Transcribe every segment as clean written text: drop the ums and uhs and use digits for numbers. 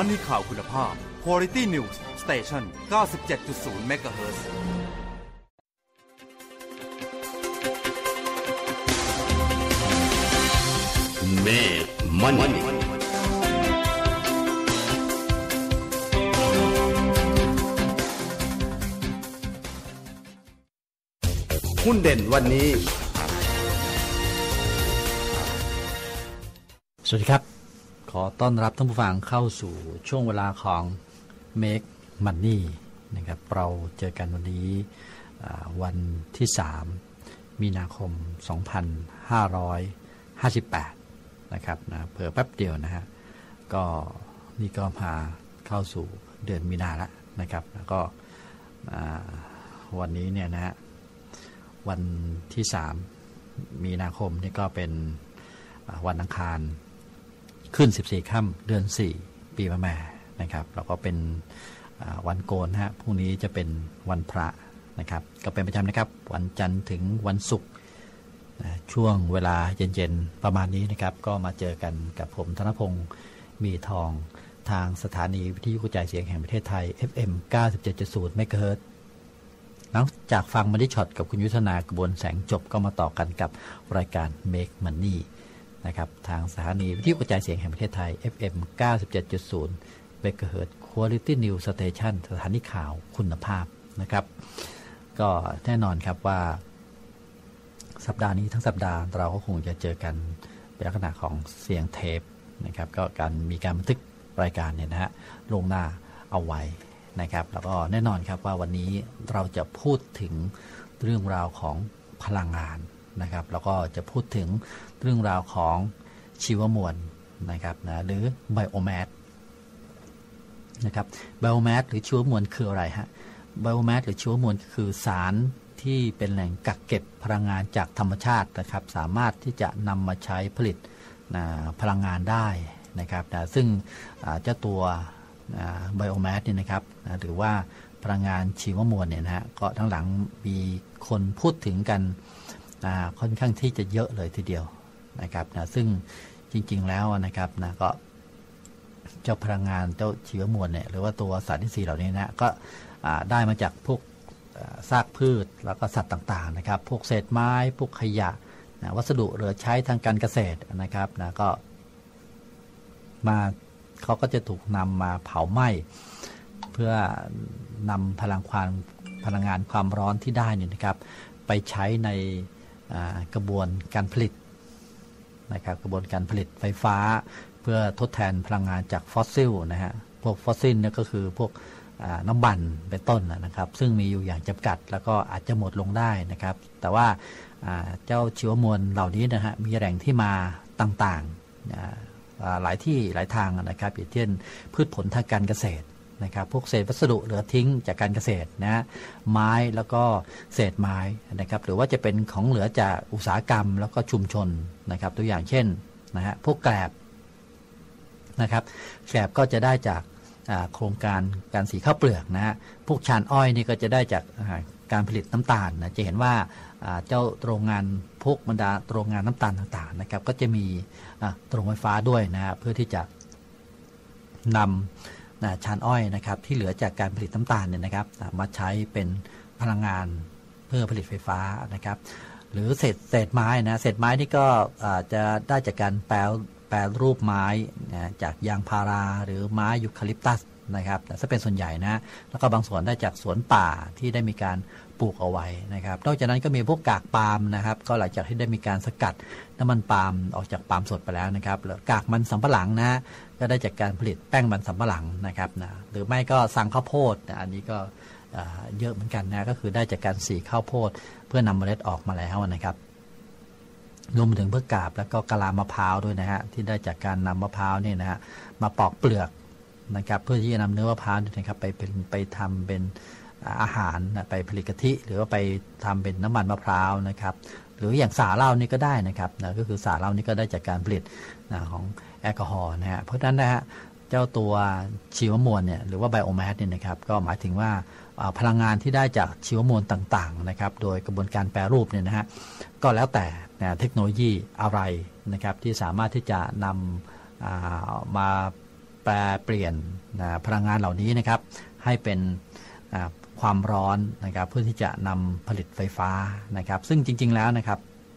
นีข่าวคุณภาพ Quality News Station 97.0 MHz เมฆมันหุ้นเด่นวันนี้สวัสดีครับขอต้อนรับท่านผู้ฟังเข้าสู่ช่วงเวลาของ Make Money นะครับเราเจอกันวันนี้วันที่3มีนาคม2558นะครับนะเผื่อแป๊บเดียวนะฮะก็นี่ก็มาเข้าสู่เดือนมีนาแล้วนะครับแล้วก็วันนี้เนี่ยนะฮะวันที่3มีนาคมนี่ก็เป็นวันอังคารขึ้น14ค่ำเดือน4ปีมะแม่นะครับแล้วก็เป็นวันโกนฮะพรุ่งนี้จะเป็นวันพระนะครับก็เป็นประจำนะครับวันจันทร์ถึงวันศุกร์ช่วงเวลาเย็นๆประมาณนี้นะครับก็มาเจอกันกับผมธนพงศ์มีทองทางสถานีวิทยุกระจายเสียงแห่งประเทศไทย FM 97.0 MHz หลังจากฟังมันได้ช็อตกับคุณยุทธนากระบวนแสงจบก็มาต่อกันกับรายการ Make Moneyนะครับทางสถานีวิทยุกระจายเสียงแห่งประเทศไทย FM 97.0 MHz Quality News Station สถานีข่าวคุณภาพนะครับก็แน่นอนครับว่าสัปดาห์นี้ทั้งสัปดาห์เราก็คงจะเจอกันเป็นลักษณะของเสียงเทปนะครับก็มีการบันทึกรายการเนี่ยนะฮะลงหน้าเอาไว้นะครับแล้วก็แน่นอนครับว่าวันนี้เราจะพูดถึงเรื่องราวของพลังงานนะครับแล้วก็จะพูดถึงเรื่องราวของชีวมวลนะครับนะหรือไบโอแมสนะครับไบโอแมสหรือชีวมวลคืออะไรฮะไบโอแมสหรือชีวมวลคือสารที่เป็นแหล่งกักเก็บพลังงานจากธรรมชาตินะครับสามารถที่จะนำมาใช้ผลิตพลังงานได้นะครับนะซึ่งเจ้าตัวไบโอแมสเนี่ยนะครับหรือว่าพลังงานชีวมวลเนี่ยนะฮะก็ทั้งหลังมีคนพูดถึงกันค่อนข้างที่จะเยอะเลยทีเดียวนะครับนะซึ่งจริงๆแล้วนะครับนะก็เจ้าพลังงานเจ้าชีวมวลเนี่ยหรือว่าตัวสารอินทรีย์เหล่านี้นะก็ได้มาจากพวกซากพืชแล้วก็สัตว์ต่างๆนะครับพวกเศษไม้พวกขยะนะวัสดุเหลือใช้ทางการเกษตรนะครับนะก็มาเขาก็จะถูกนำมาเผาไหม้เพื่อนำพลังงานความร้อนที่ได้เนี่ยนะครับไปใช้ในกระบวนการผลิตนะครับกระบวนการผลิตไฟฟ้าเพื่อทดแทนพลังงานจากฟอสซิลนะฮะพวกฟอสซิลเนี่ยก็คือพวกน้ำมันเป็นต้นนะครับซึ่งมีอยู่อย่างจำกัดแล้วก็อาจจะหมดลงได้นะครับแต่ว่าเจ้าชีวมวลเหล่านี้นะฮะมีแหล่งที่มาต่างๆหลายที่หลายทางนะครับอย่างเช่นพืชผลทางการเกษตรนะครับพวกเศษวัสดุเหลือทิ้งจากการเกษตรนะไม้แล้วก็เศษไม้นะครับหรือว่าจะเป็นของเหลือจากอุตสาหกรรมแล้วก็ชุมชนนะครับตัวอย่างเช่นนะฮะพวกแกลบนะครับแกลบก็จะได้จากโครงการสีข้าวเปลือกนะฮะพวกชานอ้อยนี่ก็จะได้จากการผลิตน้ำตาลนะจะเห็นว่าเจ้าโรงงานพวกบรรดาโรงงานน้ำตาลต่างๆนะครับก็จะมีโรงไฟฟ้าด้วยนะฮะเพื่อที่จะนำชานอ้อยนะครับที่เหลือจากการผลิตน้ำตาลเนี่ยนะครับมาใช้เป็นพลังงานเพื่อผลิตไฟฟ้านะครับหรือเศษไม้นะเศษไม้นี่ก็จะได้จากการแปรรูปไม้จากยางพาราหรือไม้ยูคาลิปตัสนะครับแต่ถ้าเป็นส่วนใหญ่นะแล้วก็บางส่วนได้จากสวนป่าที่ได้มีการปลูกเอาไว้นะครับนอกจากนั้นก็มีพวกกากปาล์มนะครับก็หลังจากที่ได้มีการสกัดน้ำมันปาล์มออกจากปาล์มสดไปแล้วนะครับแล้วกากมันสำปะหลังนะก็ได้จากการผลิตแป้งมันสำปะหลังนะครับนะหรือไม่ก็สังข้าวโพดอันนี้ก็เยอะเหมือนกันนะก็คือได้จากการสีข้าวโพดเพื่อนำเมล็ดออกมาแล้วนะครับรวมถึงเพื่อกาบแล้วก็กะลามะพร้าวด้วยนะฮะที่ได้จากการนำมะพร้าวเนี่ยนะฮะมาปอกเปลือกนะครับเพื่อที่จะนำเนื้อมะพร้าวนะครับไปทำเป็นอาหารไปผลิตกะทิหรือว่าไปทำเป็นน้ำมันมะพร้าวนะครับหรืออย่างสาเหล้านี่ก็ได้นะครับนะก็คือสาเหล้านี่ก็ได้จากการผลิตของแอลกอฮอล์นะฮะเพราะฉะนั้นนะฮะเจ้าตัวชีวมวลเนี่ยหรือว่าไบโอแมสเนี่ยนะครับก็หมายถึงว่าพลังงานที่ได้จากชีวมวลต่างๆนะครับโดยกระบวนการแปรรูปเนี่ยนะฮะก็แล้วแต่เทคโนโลยีอะไรนะครับที่สามารถที่จะนำมาแปลเปลี่ยนพลังงานเหล่านี้นะครับให้เป็นความร้อนนะครับเพื่อที่จะนำผลิตไฟฟ้านะครับซึ่งจริงๆแล้วนะครับ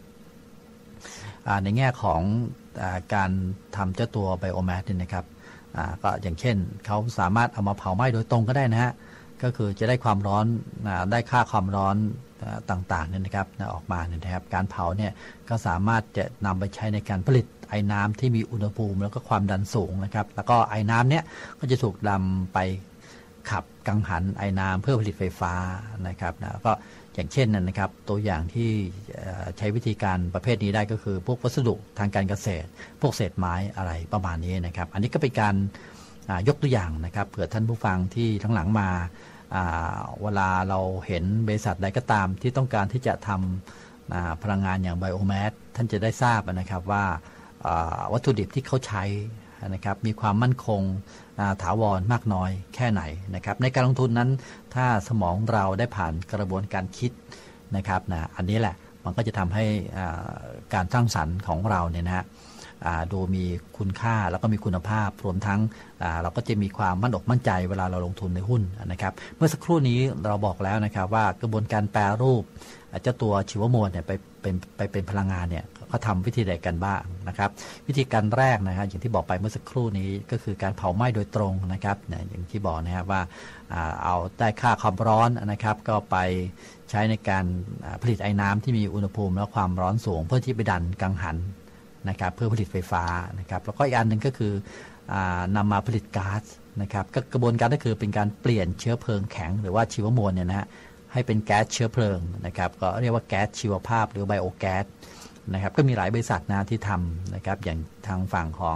ในแง่ของการทำเจ้าตัวไบโอแมสเนี่ยนะครับก็อย่างเช่นเขาสามารถเอามาเผาไหม้โดยตรงก็ได้นะฮะก็คือจะได้ความร้อนได้ค่าความร้อนต่างๆเนี่ยนะครับออกมาเนี่ยนะครับการเผาเนี่ยก็สามารถจะนำไปใช้ในการผลิตไอ้น้ำที่มีอุณหภูมิแล้วก็ความดันสูงนะครับแล้วก็ไอ้น้ำเนี่ยก็จะถูกนำไปขับกังหันไอ้น้ำเพื่อผลิตไฟฟ้านะครับนะก็อย่างเช่นนะครับตัวอย่างที่ใช้วิธีการประเภทนี้ได้ก็คือพวกวัสดุทางการเกษตรพวกเศษไม้อะไรประมาณนี้นะครับอันนี้ก็เป็นการยกตัวอย่างนะครับเผื่อท่านผู้ฟังที่ทั้งหลังมาเวลาเราเห็นบริษัทใดก็ตามที่ต้องการที่จะทำพลังงานอย่างไบโอแมสท่านจะได้ทราบนะครับว่าวัตถุดิบที่เขาใช้นะครับมีความมั่นคงถาวรมากน้อยแค่ไหนนะครับในการลงทุนนั้นถ้าสมองเราได้ผ่านกระบวนการคิดนะครับอันนี้แหละมันก็จะทำให้การสร้างสรรค์ของเราเนี่ยนะฮะดูมีคุณค่าแล้วก็มีคุณภาพรวมทั้งเราก็จะมีความมั่นอกมั่นใจเวลาเราลงทุนในหุ้นนะครับเมื่อสักครู่นี้เราบอกแล้วนะครับว่ากระบวนการแปรรูปเจ้าตัวชีวมวลเนี่ยไปเป็นพลังงานเนี่ยเขาทำวิธีใดกันบ้างนะครับวิธีการแรกนะครับอย่างที่บอกไปเมื่อสักครู่นี้ก็คือการเผาไหม้โดยตรงนะครับอย่างที่บอกนะครับว่าเอาได้ค่าความร้อนนะครับก็ไปใช้ในการผลิตไอ้น้ำที่มีอุณหภูมิและความร้อนสูงเพื่อที่ไปดันกังหันนะครับเพื่อผลิตไฟฟ้านะครับแล้วก็อีกอันหนึ่งก็คือนำมาผลิตก๊าซนะครับก็กระบวนการก็คือเป็นการเปลี่ยนเชื้อเพลิงแข็งหรือว่าชีวมวลเนี่ยนะฮะให้เป็นแก๊สเชื้อเพลิงนะครับก็เรียกว่าแก๊สชีวภาพหรือไบโอแก๊สนะครับก็มีหลายบริษัทนะที่ทำนะครับอย่างทางฝั่งของ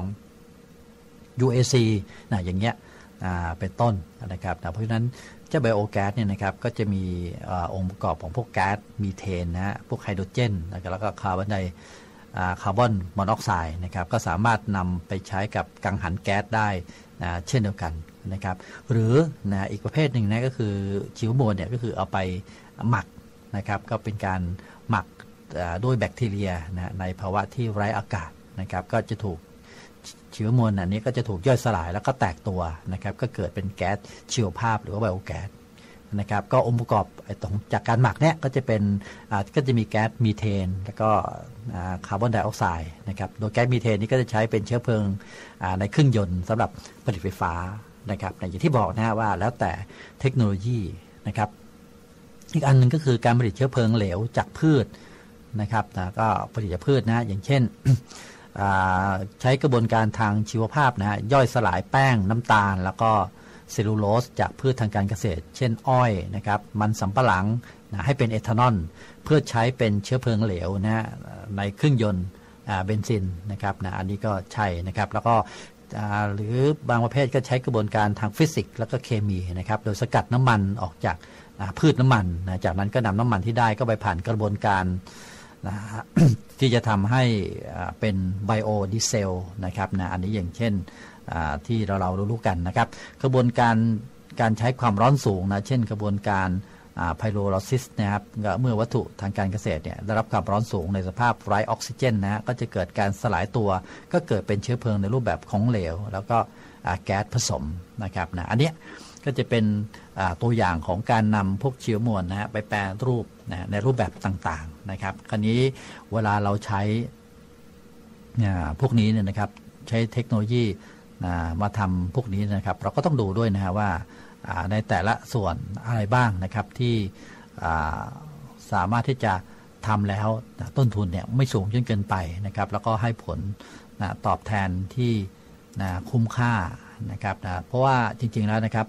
UAC นะอย่างเงี้ยเป็นต้นนะครับเพราะฉะนั้นเจ้าไบโอแก๊สเนี่ยนะครับก็จะมีองค์ประกอบของพวกแก๊สมีเทนนะฮะพวกไฮโดรเจนแล้วก็คาร์บอนมอนอกไซด์นะครับก็สามารถนำไปใช้กับกังหันแก๊สได้เช่นเดียวกันนะครับหรืออีกประเภทหนึ่งนะก็คือชีวมวลเนี่ยก็คือเอาไปหมักนะครับก็เป็นการหมักด้วยแบคทีเรียในภาวะที่ไร้อากาศนะครับก็จะถูกชีวมวลอันนี้ก็จะถูกย่อยสลายแล้วก็แตกตัวนะครับก็เกิดเป็นแก๊สชีวภาพหรือว่าไบโอแก๊สนะครับก็องค์ประกอบจากการหมักเนี่ยก็จะเป็นก็จะมีแก๊สมีเทนแล้วก็คาร์บอนไดออกไซด์นะครับโดยแก๊สมีเทนนี้ก็จะใช้เป็นเชื้อเพลิงในเครื่องยนต์สำหรับผลิตไฟฟ้านะครับอย่างที่บอกนะว่าแล้วแต่เทคโนโลยีนะครับอีกอันหนึ่งก็คือการผลิตเชื้อเพลิงเหลวจากพืชนะครับก็ผลิตจากพืชนะอย่างเช่นใช้กระบวนการทางชีวภาพนะย่อยสลายแป้งน้ำตาลแล้วก็เซลลูโลสจากพืชทางการเกษตรเช่นอ้อยนะครับมันสำปะหลังให้เป็นเอทานอลเพื่อใช้เป็นเชื้อเพลิงเหลวนะในเครื่องยนต์เบนซินนะครับอันนี้ก็ใช่นะครับแล้วก็หรือบางประเภทก็ใช้กระบวนการทางฟิสิกส์แล้วก็เคมีนะครับโดยสกัดน้ำมันออกจากพืชน้ำมันจากนั้นก็นำน้ำมันที่ได้ก็ไปผ่านกระบวนการที่จะทำให้เป็นไบโอดีเซลนะครับอันนี้อย่างเช่นที่เรารู้กันนะครับกระบวนการใช้ความร้อนสูงนะเช่นกระบวนการไพโรลซิสนะครับเมื่อวัตถุทางการเกษตรเนี่ยได้รับความร้อนสูงในสภาพไร้ออกซิเจนนะก็จะเกิดการสลายตัวก็เกิดเป็นเชื้อเพลิงในรูปแบบของเหลวแล้วก็แก๊สผสมนะครับอันนี้ก็จะเป็นตัวอย่างของการนำพวกเชื้อมวลนะไปแปรรูปในรูปแบบต่างๆนะครับคราวนี้เวลาเราใช้พวกนี้เนี่ยนะครับใช้เทคโนโลยีมาทำพวกนี้นะครับเราก็ต้องดูด้วยนะฮะว่าในแต่ละส่วนอะไรบ้างนะครับที่สามารถที่จะทำแล้วต้นทุนเนี่ยไม่สูงจนเกินไปนะครับแล้วก็ให้ผลตอบแทนที่คุ้มค่านะครับเพราะว่าจริงๆแล้วนะครับ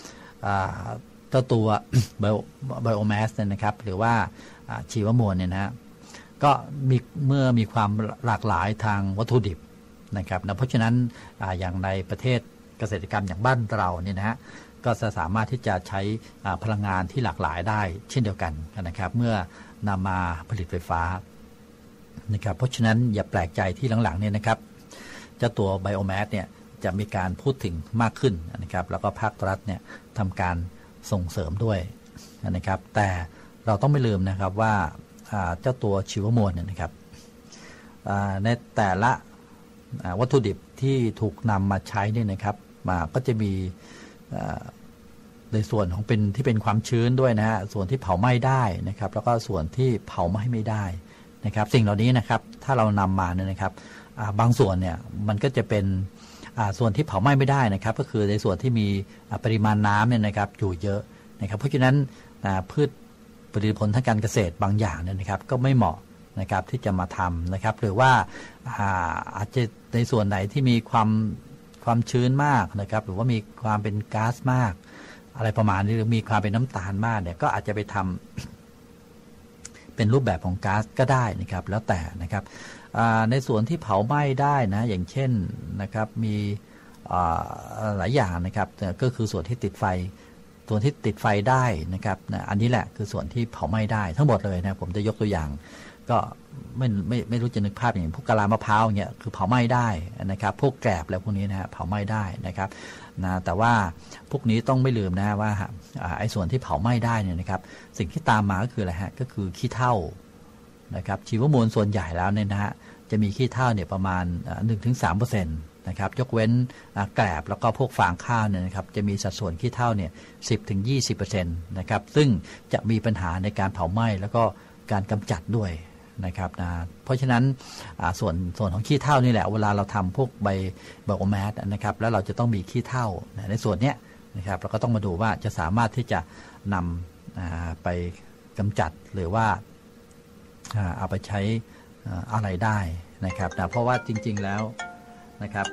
ตัวไบโอแมสเนี่ยนะครับหรือว่าชีวมวลเนี่ยนะก็เมื่อมีความหลากหลายทางวัตถุดิบนะครับเพราะฉะนั้นอย่างในประเทศเกษตรกรรมอย่างบ้านเราเนี่ยนะฮะก็จะสามารถที่จะใช้พลังงานที่หลากหลายได้เช่นเดียวกันนะครับเมื่อนำมาผลิตไฟฟ้านะครับเพราะฉะนั้นอย่าแปลกใจที่หลังๆเนี่ยนะครับเจ้าตัวไบโอแมสเนี่ยจะมีการพูดถึงมากขึ้นนะครับแล้วก็ภาครัฐเนี่ยทำการส่งเสริมด้วยนะครับแต่เราต้องไม่ลืมนะครับว่าเจ้าตัวชีวมวลเนี่ยนะครับในแต่ละวัตถุดิบที่ถูกนำมาใช้เนี่ยนะครับก็จะมีในส่วนของเป็นที่เป็นความชื้นด้วยนะฮะส่วนที่เผาไหม้ได้นะครับแล้วก็ส่วนที่เผาไหม้ไม่ได้นะครับสิ่งเหล่านี้นะครับถ้าเรานำมาเนี่ยนะครับบางส่วนเนี่ยมันก็จะเป็นส่วนที่เผาไหม้ไม่ได้นะครับก็คือในส่วนที่มีปริมาณน้ำเนี่ยนะครับอยู่เยอะนะครับเพราะฉะนั้นพืชผลิตผลทางการเกษตรบางอย่างเนี่ยนะครับก็ไม่เหมาะนะครับที่จะมาทำนะครับหรือว่าอาจจะในส่วนไหนที่มีความชื้นมากนะครับหรือว่ามีความเป็นก๊าซมากอะไรประมาณนี้หรือมีความเป็นน้ำตาลมากเนี่ยก็อาจจะไปทำเป็นรูปแบบของก๊าซก็ได้นะครับแล้วแต่นะครับในส่วนที่เผาไหม้ได้นะอย่างเช่นนะครับมีหลายอย่างนะครับก็คือส่วนที่ติดไฟได้นะครับอันนี้แหละคือส่วนที่เผาไหม้ได้ทั้งหมดเลยนะผมจะยกตัวอย่างก็ไม่รู้จะนึกภาพอย่างพวกกะลามะพร้าวอย่างเงี้ยคือเผาไหม้ได้นะครับพวกแกลบแล้วพวกนี้นะฮะเผาไหม้ได้นะครับนะแต่ว่าพวกนี้ต้องไม่ลืมนะว่าไอ้ส่วนที่เผาไหม้ได้เนี่ยนะครับสิ่งที่ตามมาก็คืออะไรฮะก็คือขี้เถ้านะครับชีวมวลส่วนใหญ่แล้วเนี่ยนะฮะจะมีขี้เถ้าเนี่ยประมาณ 1-3% นะครับยกเว้นแกลบแล้วก็พวกฟางข้าวเนี่ยนะครับจะมีสัดส่วนขี้เถ้าเนี่ย 10-20% นะครับซึ่งจะมีปัญหาในการเผาไหม้แล้วก็การกำจัดด้วยนะครับนะเพราะฉะนั้นส่วนของขี้เถ้านี่แหละเวลาเราทำพวกไบโอแมสนะครับแล้วเราจะต้องมีขี้เถ้าในส่วนเนี้ยนะครับเราก็ต้องมาดูว่าจะสามารถที่จะนำไปกำจัดหรือว่าเอาไปใช้อะไรได้นะครับนะเพราะว่าจริงๆแล้วนะครับ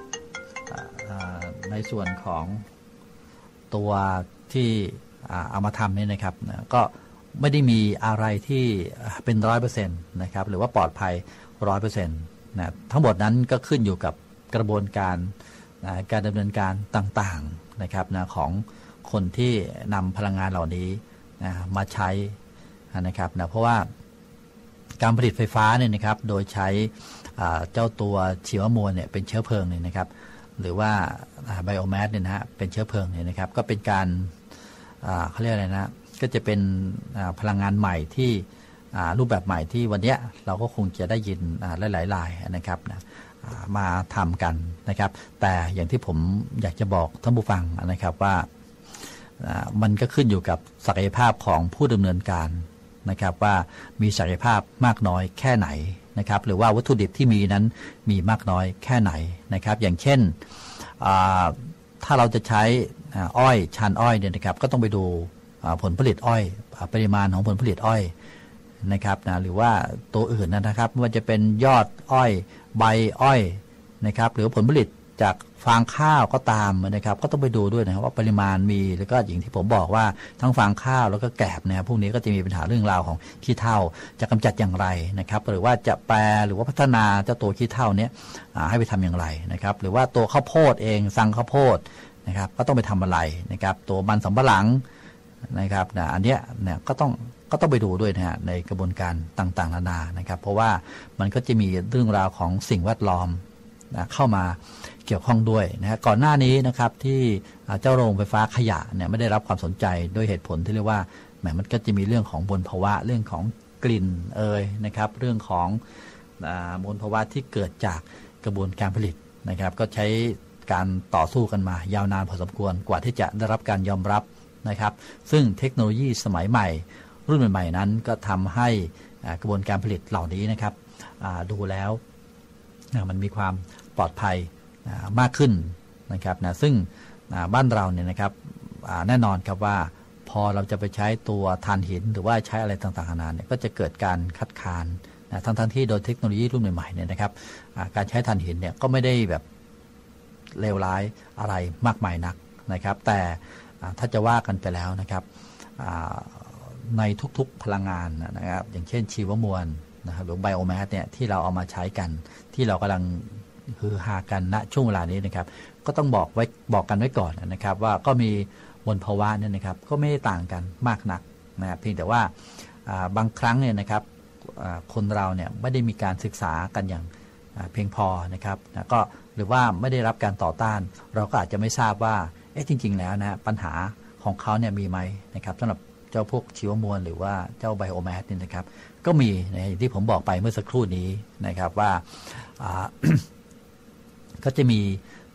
ในส่วนของตัวที่เอามาทำเนี่ยนะครับก็ไม่ได้มีอะไรที่เป็น 100% นะครับหรือว่าปลอดภัย 100% นะทั้งหมดนั้นก็ขึ้นอยู่กับกระบวนการดำเนินการต่างๆนะครับนะของคนที่นำพลังงานเหล่านี้มาใช้นะครับนะเพราะว่าการผลิตไฟฟ้าเนี่ยนะครับโดยใช้เจ้าตัวชีวมวลเนี่ยเป็นเชื้อเพลิงเนี่ยนะครับหรือว่าไบโอแมสเนี่ยนะฮะเป็นเชื้อเพลิงเนี่ยนะครับก็เป็นการเขาเรียกอะไรนะก็จะเป็นพลังงานใหม่ที่รูปแบบใหม่ที่วันนี้เราก็คงจะได้ยินหลายๆรายนะครับนะมาทำกันนะครับแต่อย่างที่ผมอยากจะบอกท่านผู้ฟังนะครับว่ามันก็ขึ้นอยู่กับศักยภาพของผู้ดำเนินการนะครับว่ามีศักยภาพมากน้อยแค่ไหนนะครับหรือว่าวัตถุดิบที่มีนั้นมีมากน้อยแค่ไหนนะครับอย่างเช่นถ้าเราจะใช้อ้อยชานอ้อยเนี่ยนะครับก็ต้องไปดูผลผลิตอ้อยปริมาณของผลผลิตอ้อยนะครับนะหรือว่าตัวอื่นนะครับไม่ว่าจะเป็นยอดอ้อยใบอ้อยนะครับหรือผลผลิตจากฟางข้าวก็ตามนะครับก็ต้องไปดูด้วยนะครับว่าปริมาณมีแล้วก็อย่างที่ผมบอกว่าทั้งฟางข้าวแล้วก็แกลบนะครับพวกนี้ก็จะมีปัญหาเรื่องราวของขี้เถ้าจะกำจัดอย่างไรนะครับหรือว่าจะแปรหรือว่าพัฒนาเจ้าตัวขี้เถ้านี้ให้ไปทำอย่างไรนะครับหรือว่าตัวข้าวโพดเองสังข้าวโพดนะครับก็ต้องไปทำอะไรนะครับตัวมันสำปะหลังนะครับอันเนี้ยเนี่ยก็ต้องไปดูด้วยนะฮะในกระบวนการต่างๆนานานะครับเพราะว่ามันก็จะมีเรื่องราวของสิ่งแวดล้อมเข้ามาเกี่ยวข้องด้วยนะก่อนหน้านี้นะครับที่เจ้าโรงไฟฟ้าขยะเนี่ยไม่ได้รับความสนใจด้วยเหตุผลที่เรียกว่าแหมมันก็จะมีเรื่องของมลภาวะเรื่องของกลิ่นนะครับเรื่องของมลภาวะที่เกิดจากกระบวนการผลิตนะครับก็ใช้การต่อสู้กันมายาวนานพอสมควรกว่าที่จะได้รับการยอมรับนะครับซึ่งเทคโนโลยีสมัยใหม่รุ่นใหม่ๆนั้นก็ทำให้กระบวนการผลิตเหล่านี้นะครับดูแล้วมันมีความปลอดภัยมากขึ้นนะครับนะซึ่งบ้านเราเนี่ยนะครับแน่นอนครับว่าพอเราจะไปใช้ตัวถ่านหินหรือว่าใช้อะไรต่างๆนานาเนี่ยก็จะเกิดการคัดค้านทั้งที่โดยเทคโนโลยีรุ่นใหม่ๆเนี่ยนะครับการใช้ถ่านหินเนี่ยก็ไม่ได้แบบเลวร้ายอะไรมากมายนักนะครับแต่ถ้าจะว่ากันไปแล้วนะครับในทุกๆพลังงานนะครับอย่างเช่นชีวมวลนะครับหรือไบโอแมสเนี่ยที่เราเอามาใช้กันที่เรากำลังฮือฮากันณช่วงเวลานี้นะครับก็ต้องบอกกันไว้ก่อนนะครับว่าก็มีมลภาวะเนี่ยนะครับก็ไม่ได้ต่างกันมากนักนะครับเพียงแต่ว่าบางครั้งเนี่ยนะครับคนเราเนี่ยไม่ได้มีการศึกษากันอย่างเพียงพอนะครับก็หรือว่าไม่ได้รับการต่อต้านเราก็อาจจะไม่ทราบว่าจริงๆแล้วนะปัญหาของเขาเนี่ยมีไหมนะครับสำหรับเจ้าพวกชีวมวลหรือว่าเจ้าไบโอแมสนี่นะครับก็มีอย่างที่ผมบอกไปเมื่อสักครู่นี้นะครับว่าก็จะมี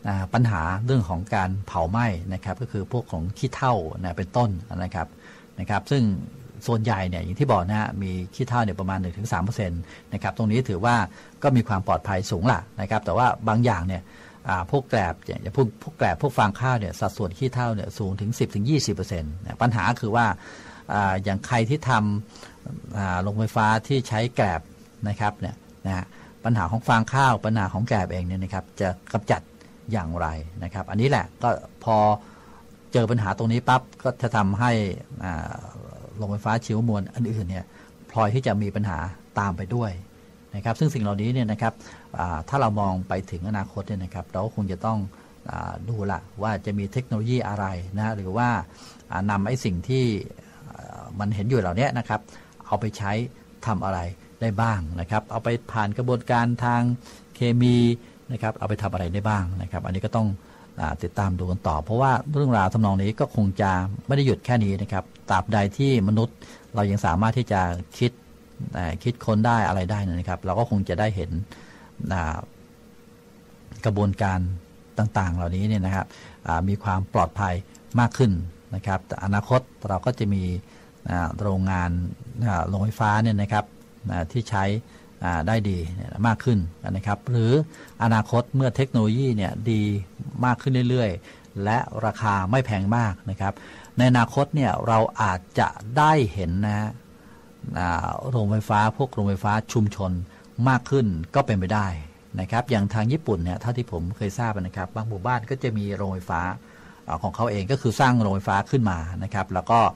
ปัญหาเรื่องของการเผาไหม้นะครับก็คือพวกของขี้เถ้านะเป็นต้นนะครับซึ่งส่วนใหญ่เนี่ยอย่างที่บอกนะฮะมีขี้เถ้าเนี่ยประมาณ 1-3% นะครับตรงนี้ถือว่าก็มีความปลอดภัยสูงละนะครับแต่ว่าบางอย่างเนี่ยพวกแกลบอย่างพวกแกลบพวกฟางข้าวเนี่ยสัดส่วนขี้เถ้าเนี่ยสูงถึง 10-20% นะปัญหาคือว่าอย่างใครที่ทำโรงไฟฟ้าที่ใช้แกลบนะครับเนี่ยนะปัญหาของฟางข้าวปัญหาของแกลบเองเนี่ยนะครับจะกำจัดอย่างไรนะครับอันนี้แหละก็พอเจอปัญหาตรงนี้ปั๊บก็จะทำให้โรงไฟฟ้าชีวมวลอันอื่นเนี่ยพลอยที่จะมีปัญหาตามไปด้วยนะครับซึ่งสิ่งเหล่านี้เนี่ยนะครับถ้าเรามองไปถึงอนาคตเนี่ยนะครับเราคงจะต้องดูละว่าจะมีเทคโนโลยีอะไรนะหรือว่านำไอ้สิ่งที่มันเห็นอยู่เหล่านี้นะครับเอาไปใช้ทำอะไรได้บ้างนะครับเอาไปผ่านกระบวนการทางเคมีนะครับเอาไปทำอะไรได้บ้างนะครับอันนี้ก็ต้องติดตามดูกันต่อเพราะว่าเรื่องราวทำนองนี้ก็คงจะไม่ได้หยุดแค่นี้นะครับตราบใดที่มนุษย์เรายังสามารถที่จะคิดค้นได้อะไรได้นะครับเราก็คงจะได้เห็นกระบวนการต่างๆเหล่านี้เนี่ยนะครับมีความปลอดภัยมากขึ้นนะครับแต่อนาคตเราก็จะมีโรงงานโรงไฟฟ้าเนี่ยนะครับที่ใช้ได้ดีมากขึ้นนะครับหรืออนาคตเมื่อเทคโนโลยีเนี่ยดีมากขึ้นเรื่อยๆและราคาไม่แพงมากนะครับในอนาคตเนี่ยเราอาจจะได้เห็นนะโรงไฟฟ้าพวกโรงไฟฟ้าชุมชนมากขึ้นก็เป็นไปได้นะครับอย่างทางญี่ปุ่นเนี่ยเท่าที่ผมเคยทราบนะครับบางหมู่บ้านก็จะมีโรงไฟฟ้าของเขาเองก็คือสร้างโรงไฟฟ้าขึ้นมานะครับแล้วก็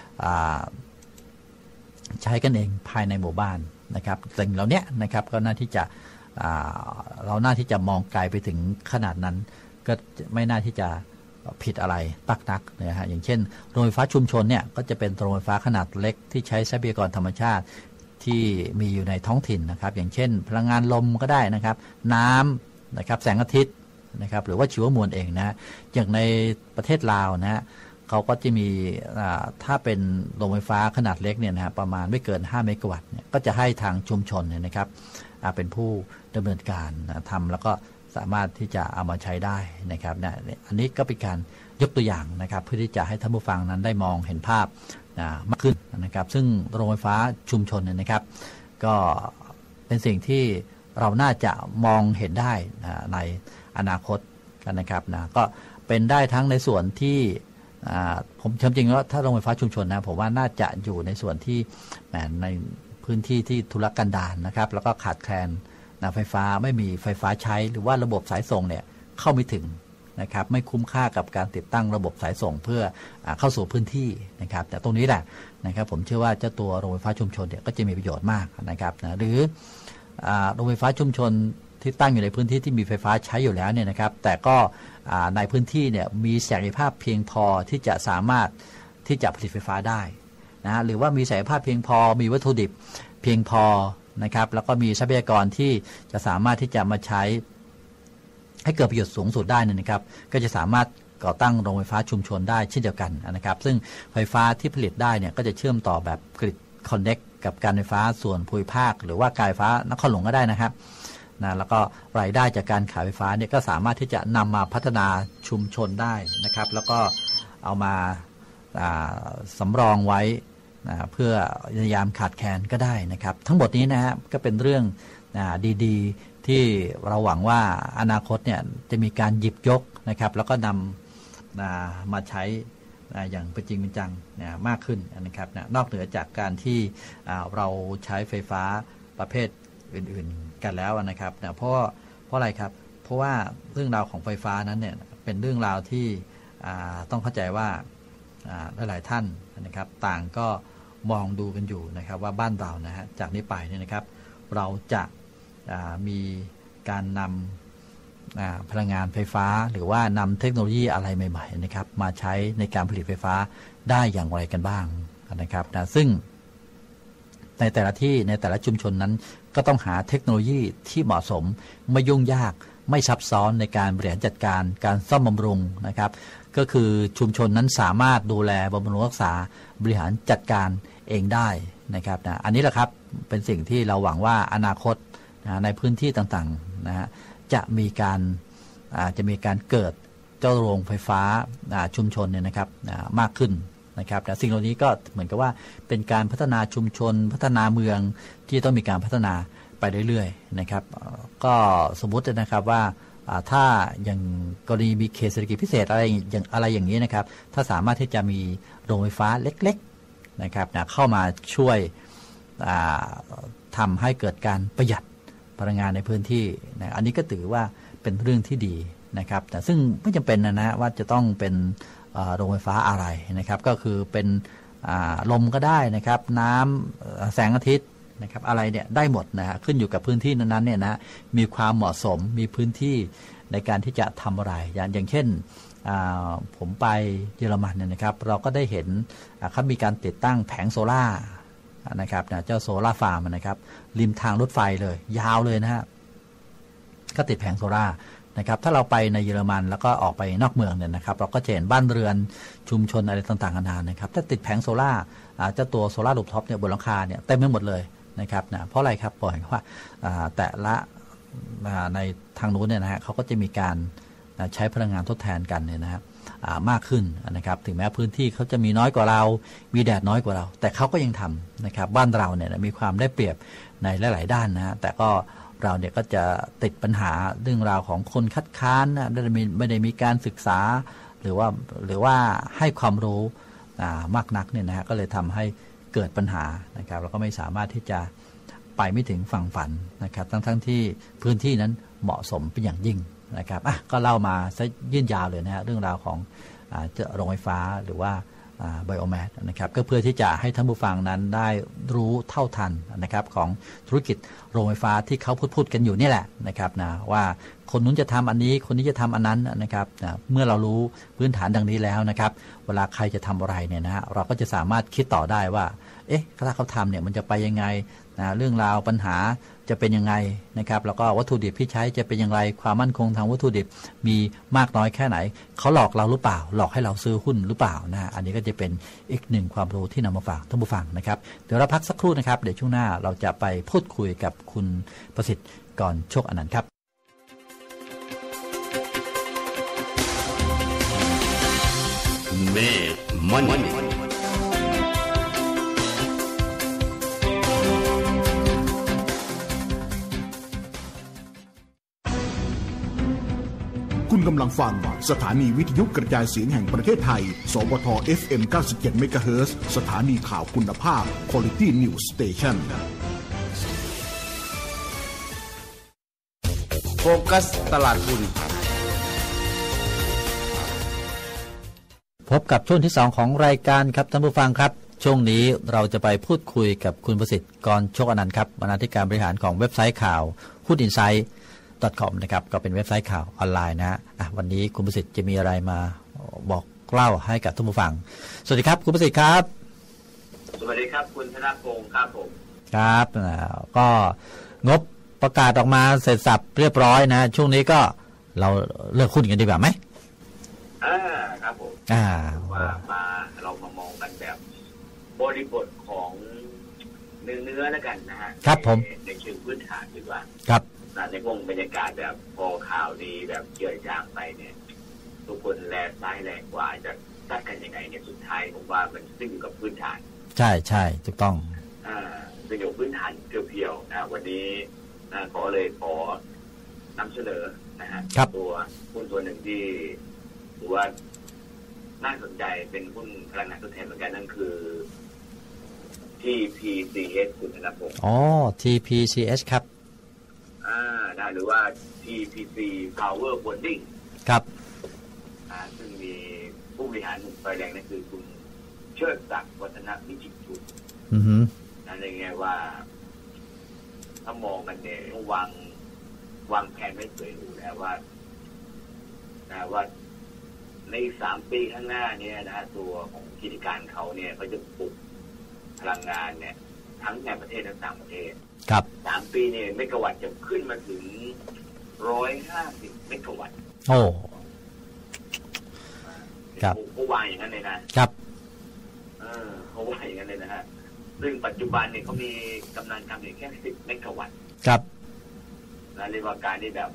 ใช้กันเองภายในหมู่บ้านนะครับสิ่งเหล่านี้นะครับก็น่าที่จะเราน่าที่จะมองไกลไปถึงขนาดนั้นก็ไม่น่าที่จะผิดอะไรปักนักนะฮะอย่างเช่นโรงไฟฟ้าชุมชนเนี่ยก็จะเป็นโรงไฟฟ้าขนาดเล็กที่ใช้ทรัพยากรธรรมชาติที่มีอยู่ในท้องถิ่นนะครับอย่างเช่นพลังงานลมก็ได้นะครับน้ำนะครับแสงอาทิตย์นะครับหรือว่าชีวมวลเองนะอย่างในประเทศลาวนะเขาก็จะมีถ้าเป็นโรงไฟฟ้าขนาดเล็กเนี่ยนะประมาณไม่เกิน5เมกะวัตต์เนี่ยก็จะให้ทางชุมชนเนี่ยนะครับเป็นผู้ดำเนินการทำแล้วก็สามารถที่จะเอามาใช้ได้นะครับนะอันนี้ก็เป็นการยกตัวอย่างนะครับเพื่อที่จะให้ท่านผู้ฟังนั้นได้มองเห็นภาพมากขึ้นนะครับซึ่งโรงไฟฟ้าชุมชนเนี่ยนะครับก็เป็นสิ่งที่เราน่าจะมองเห็นได้ในอนาคตกันนะครับนะก็เป็นได้ทั้งในส่วนที่ผมจริงๆแล้วถ้าโรงไฟฟ้าชุมชนนะผมว่าน่าจะอยู่ในส่วนที่ในพื้นที่ที่ทุรกันดารนะครับแล้วก็ขาดแคลนไฟฟ้าไม่มีไฟฟ้าใช้หรือว่าระบบสายส่งเนี่ยเข้าไม่ถึงนะครับไม่คุ้มค่ากับการติดตั้งระบบสายส่งเพื่อเข้าสู่พื้นที่นะครับแต่ตรงนี้แหละนะครับผมเชื่อว่าเจ้าตัวโรงไฟฟ้าชุมชนเนี่ยก็จะมีประโยชน์มากนะครับนะหรือโรงไฟฟ้าชุมชนที่ตั้งอยู่ในพื้นที่ที่มีไฟฟ้าใช้อยู่แล้วเนี่ยนะครับแต่ก็ในพื้นที่เนี่ยมีศักยภาพเพียงพอที่จะสามารถที่จะผลิตไฟฟ้าได้นะหรือว่ามีศักยภาพเพียงพอมีวัตถุดิบเพียงพอนะครับแล้วก็มีทรัพยากรที่จะสามารถที่จะมาใช้ให้เกิดประโยชน์สูงสุดได้นะครับก็จะสามารถก่อตั้งโรงไฟฟ้าชุมชนได้เช่นเดียวกันนะครับซึ่งไฟฟ้าที่ผลิตได้เนี่ยก็จะเชื่อมต่อแบบกริดคอนเน็กกับการไฟฟ้าส่วนภูมิภาคหรือว่าการไฟฟ้านครหลวงก็ได้นะครับนะแล้วก็รายได้จากการขายไฟฟ้าเนี่ยก็สามารถที่จะนำมาพัฒนาชุมชนได้นะครับแล้วก็เอามาสำรองไว้เพื่อยามขาดแคลนก็ได้นะครับทั้งหมดนี้นะฮะก็เป็นเรื่องดีๆที่เราหวังว่าอนาคตเนี่ยจะมีการหยิบยกนะครับแล้วก็นำมาใช้อย่างเป็นจริงเป็นจังมากขึ้นนะครับนอกเหนือจากการที่เราใช้ไฟฟ้าประเภทอื่นๆกันแล้วนะครับเพราะอะไรครับเพราะว่าเรื่องราวของไฟฟ้านั้นเนี่ยเป็นเรื่องราวที่ต้องเข้าใจว่าหลายๆท่านนะครับต่างก็มองดูกันอยู่นะครับว่าบ้านเรานะฮะจากนี้ไปเนี่ยนะครับเราจะมีการนำพลังงานไฟฟ้าหรือว่านำเทคโนโลยีอะไรใหม่ๆนะครับมาใช้ในการผลิตไฟฟ้าได้อย่างไรกันบ้างนะครับซึ่งในแต่ละที่ในแต่ละชุมชนนั้นก็ต้องหาเทคโนโลยีที่เหมาะสมไม่ยุ่งยากไม่ซับซ้อนในการบริหารจัดการการซ่อมบำรุงนะครับก็คือชุมชนนั้นสามารถดูแลบำรุงรักษาบริหารจัดการเองได้นะครับอันนี้แหละครับเป็นสิ่งที่เราหวังว่าอนาคตในพื้นที่ต่างๆนะฮะจะมีการจะมีการเกิดเจ้าโรงไฟฟ้าชุมชนเนี่ยนะครับมากขึ้นนะครับแต่สิ่งเหล่านี้ก็เหมือนกับว่าเป็นการพัฒนาชุมชนพัฒนาเมืองที่ต้องมีการพัฒนาไปเรื่อยๆนะครับก็สมมุตินะครับว่าถ้าอย่างกรณีมีเขตเศรษฐกิจพิเศษอะไรอย่างนี้นะครับถ้าสามารถที่จะมีโรงไฟฟ้าเล็กๆนะครับเข้ามาช่วยทำให้เกิดการประหยัดพลังงานในพื้นที่นะอันนี้ก็ถือว่าเป็นเรื่องที่ดีนะครับแต่ซึ่งไม่จำเป็นนะว่าจะต้องเป็นโรงไฟฟ้าอะไรนะครับก็คือเป็นลมก็ได้นะครับน้ำแสงอาทิตย์นะครับอะไรเนี่ยได้หมดนะฮะขึ้นอยู่กับพื้นที่นั้นๆเนี่ยนะมีความเหมาะสมมีพื้นที่ในการที่จะทำอะไรอย่างเช่นผมไปเยอรมันเนี่ยนะครับเราก็ได้เห็นเขามีการติดตั้งแผงโซล่านะครับเจ้าโซล่าฟาร์มนะครับริมทางรถไฟเลยยาวเลยนะฮะก็ติดแผงโซล่านะครับถ้าเราไปในเยอรมันแล้วก็ออกไปนอกเมืองเนี่ยนะครับเราก็จะเห็นบ้านเรือนชุมชนอะไรต่างๆนานานะครับถ้าติดแผงโซล่าเจ้าตัวโซล่ารูฟท็อปเนี่ยบนหลังคาเนี่ยเต็มไปหมดเลยนะครับเพราะอะไรครับเพราะว่าแต่ละในทางนู้นเนี่ยนะฮะเขาก็จะมีการใช้พลังงานทดแทนกันเนี่ยนะครับมากขึ้นนะครับถึงแม้พื้นที่เขาจะมีน้อยกว่าเรามีแดดน้อยกว่าเราแต่เขาก็ยังทำนะครับบ้านเราเนี่ยมีความได้เปรียบในหลายๆด้านนะฮะแต่ก็เราเนี่ยก็จะติดปัญหาเรื่องราวของคนคัดค้านนะไม่ได้มีการศึกษาหรือว่าให้ความรู้มากนักเนี่ยนะฮะก็เลยทำให้เกิดปัญหานะครับเราก็ไม่สามารถที่จะไปไม่ถึงฝั่งฝันนะครับทั้งที่พื้นที่นั้นเหมาะสมเป็นอย่างยิ่งนะครับก็เล่ามาซะยืดยาวเลยนะฮะเรื่องราวของโรงไฟฟ้าหรือว่าไบโอแมสนะครับก็เพื่อที่จะให้ท่านผู้ฟังนั้นได้รู้เท่าทันนะครับของธุรกิจโรงไฟฟ้าที่เขาพูดกันอยู่นี่แหละนะครับนะว่าคนนู้นจะทำอันนี้คนนี้จะทำอันนั้นนะครับเมื่อเรารู้พื้นฐานดังนี้แล้วนะครับเวลาใครจะทำอะไรเนี่ยนะเราก็จะสามารถคิดต่อได้ว่าถ้าเขาทำเนี่ยมันจะไปยังไงเรื่องราวปัญหาจะเป็นยังไงนะครับแล้วก็วัตถุดิบที่ใช้จะเป็นอย่างไรความมั่นคงทางวัตถุดิบมีมากน้อยแค่ไหนเขาหลอกเราหรือเปล่าหลอกให้เราซื้อหุ้นหรือเปล่านะอันนี้ก็จะเป็นอีกหนึ่งความรู้ที่นำมาฝากท่านผู้ฟังนะครับเดี๋ยวเราพักสักครู่นะครับเดี๋ยวช่วงหน้าเราจะไปพูดคุยกับคุณประสิทธิ์กรโชคอนันต์ครับแม่มันคุณกำลังฟังสถานีวิทยุกระจายเสียงแห่งประเทศไทยสวท FM 97 MHz สถานีข่าวคุณภาพ Quality News Station โฟกัสตลาดทุนพบกับช่วงที่2ของรายการครับท่านผู้ฟังครับช่วงนี้เราจะไปพูดคุยกับคุณประสิทธิ์กรโชคอนันต์ครับบรรณาธิการบริหารของเว็บไซต์ข่าวหุ้นอินไซต์.com นะครับก็เป็นเว็บไซต์ข่าวออนไลน์นะฮะวันนี้คุณประสิทธิ์จะมีอะไรมาบอกเล่าให้กับท่านผู้ฟังสวัสดีครับคุณประสิทธิ์ครับสวัสดีครับคุณธนพงศ์ครับผมครับก็งบประกาศออกมาเสร็จสับเรียบร้อยนะช่วงนี้ก็เราเลิกหุ้นกันดีกว่าไหมครับผมว่าเรามามองกันแบบบริบทของเนื้อแล้วกันนะฮะครับผมในเชิงพื้นฐานดีกว่าครับในวงบรรยากาศแบบพอข่าวดีแบบเกี่ยวจางไปเนี่ยทุกคนแลซ้ายแลขวาจะซัดกันยังไงเนี่ยสุดท้ายผมว่ามันขึ้นอยู่กับพื้นฐานใช่ใช่ถูกต้องขึ้นอยู่พื้นฐานเพียวๆนะวันนี้ขอนำเสนอนะฮะตัวหุ้นตัวหนึ่งที่ถือว่าน่าสนใจเป็นหุ้นพลังงานทดแทนเหมือนกันนั่นคือ TPCS คุณธนพงศ์ TPCS ครับหรือว่า TPC Power Holding ครับซึ่งมีผู้บริหารหนุ่มไฟแรงนั่นคือคุณเชิดศักดิ์วัฒนวิจิตรกุลนั่นเองไงว่าถ้ามองกันเนี่ยต้องวางแผนไม่สวยหรูแล้วว่าใน3 ปีข้างหน้านี้นะตัวของกิจการเขาเนี่ยเขาจะปลูกพลังงานเนี่ยทั้งในประเทศและต่างประเทศครับ 3 ปีเนี่ยเมกะวัตต์จะขึ้นมาถึง150 เมกะวัตต์โอ้ครับเขาวางอย่างนั้นเลยนะครับเขาวางอย่างนั้นเลยนะฮะซึ่งปัจจุบันเนี่ยเขามีกำลังการผลิตแค่10 เมกะวัตต์ครับและเรียกว่าการที่แบบ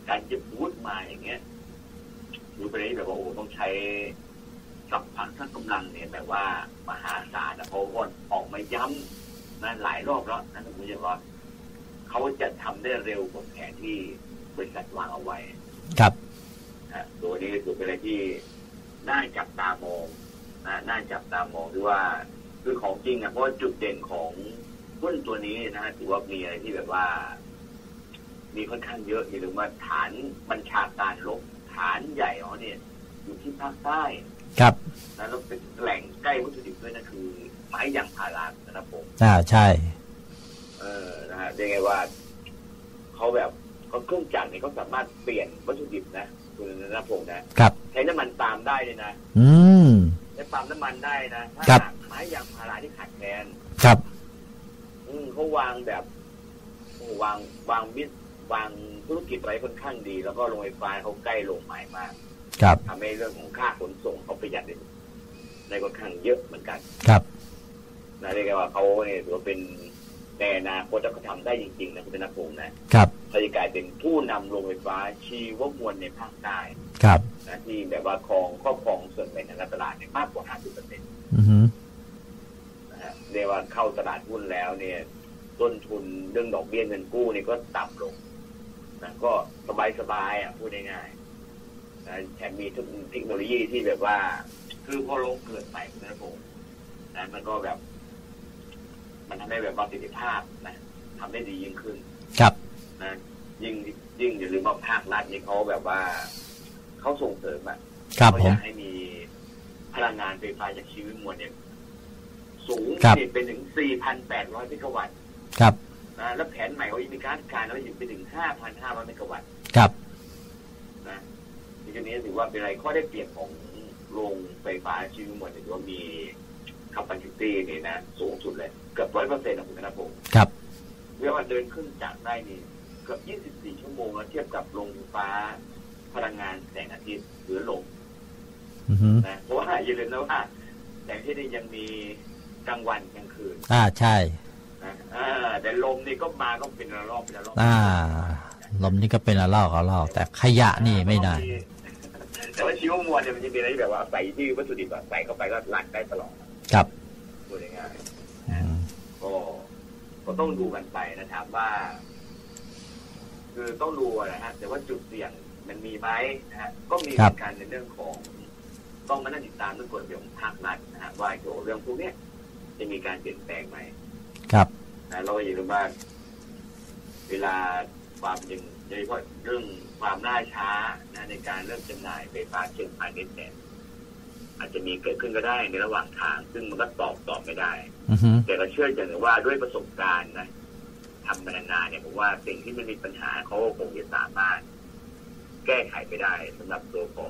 การจะพูดมาอย่างเงี้ยดูไปได้แบบว่าโอ้ต้องใช้สัพพะทั้งกำลังเนี่ยแบบว่ามหาศาลนะเพราะว่าออกมาย้ำนะหลายรอบแล้วนะท่านผู้ชมว่าเขาจะทำได้เร็วกว่าแผนที่บริษัทวางเอาไว้ครับตัวนี้ถือเป็นอะไรที่น่าจับตามองน่าจับตามองด้วยว่าคือของจริงเพราะจุดเด่นของหุ้นตัวนี้นะถือว่ามีอะไรที่แบบว่ามีค่อนข้างเยอะอย่าลืมว่าฐานบัญชาการรบฐานใหญ่ของเนี่ยอยู่ที่ภาคใต้ครับแล้วเป็นแหล่งใกล้วัตถุดิบด้วยนะคือไม้ยางพารานะครับผมใช่นะฮะได้ไงว่าเขาแบบเขาเครื่องจักรเนี่ยเขาสามารถเปลี่ยนวัตถุดิบนะคุณนัทพงศ์นะครับใช้น้ำมันปาล์มได้เลยนะใช้ปาล์มน้ำมันได้นะถ้าไม้ยางพาราที่ขาดแคลนครับเขาวางแบบวางธุรกิจไว้ค่อนข้างดีแล้วก็โรงไฟฟ้าเขาใกล้โรงไม้มากทำให้เรื่องของค่าขนส่งเขาประหยัดในค่อนข้างเยอะเหมือนกันครับนะเรียกว่าเขาเนี่ยถือว่าเป็นในอนาคตเขาทำได้จริงๆนะคุณธนพงศ์นะครับเขาจะกลายเป็นผู้นำโรงไฟฟ้าชีวมวลในภาคใต้ครับนะที่แบบว่าครอบครองส่วนแบ่งในตลาดเนี่ยมากกว่า 50% นะฮะเรียกว่าเข้าตลาดหุ้นแล้วเนี่ยต้นทุนเรื่องดอกเบี้ยเงินกู้นี่ก็ต่ำลงนะก็สบายๆพูดง่ายๆนะแถมมีเทคโนโลยีที่แบบว่าคือพอลงเกิดใหม่นะผมนะมันก็แบบมันทำให้แบบประสิทธิภาพนะทำได้ดียิ่งขึ้นครับนะยิ่งอย่าลืมว่าภาครัฐนี่เขาแบบว่าเขาส่งเสริมเขาอยากให้มีพลังงานไฟฟ้าจากชีวมวลเนี่ยสูงไปถึง 4,800 เมกะวัตต์ครับนะแล้วแผนใหม่เขามีการแล้วไปถึง 5,500 เมกะวัตต์ครับนะในจุดนี้ถือว่าเป็นอะไรข้อได้เปรียบของโรงไฟฟ้าชีวมวลถือว่ามีcapacity นี่นะสูงสุดเลยเกือบ 100% นะคุณธนพงศ์ครับเรียกว่าเดินขึ้นจากได้นี่เกือบ24 ชั่วโมงแล้วเทียบกับโรงไฟฟ้าพลังงานแสงอาทิตย์หรือลมนะเพราะว่าอย่าลืมนะว่าแสงอาทิตย์นี่ยังมีกลางวันกลางคืนใช่แต่ลมนี่ก็มาก็เป็นระลอกลมนี่ก็เป็นระลอกแต่ขยะนี่ไม่ได้แต่ว่าชีวมวลเนี่ยมันจะมีอะไรแบบว่าใส่ที่วัตถุดิบใส่เข้าไปก็รันได้ตลอดครับพูดง่ายๆก็ต้องดูกันไปนะถามว่าคือต้องดูนะฮะแต่ว่าจุดเสี่ยงมันมีไหมนะฮะก็มีการในเรื่องของต้องมานั่งติดตามเรื่องกฎระเบียบของภาครัฐนะฮะว่าเกี่ยวกับเรื่องพวกนี้จะมีการเปลี่ยนแปลงไหมครับนะเราอย่าลืมว่าเวลาความยังโดยเฉพาะเรื่องความล่าช้านะในการเริ่มจำหน่ายไฟฟ้าเชิงพาณิชย์เนี่ยอาจจะมีเกิดขึ้นก็ได้ในระหว่างทางซึ่งมันก็ตอบไม่ได้แต่เราเชื่ออย่างหนึ่งว่าด้วยประสบการณ์นะทำมานานๆเนี่ยผมว่าสิ่งที่มันมีปัญหาเขาคงจะสามารถแก้ไขไปได้สำหรับตัวของ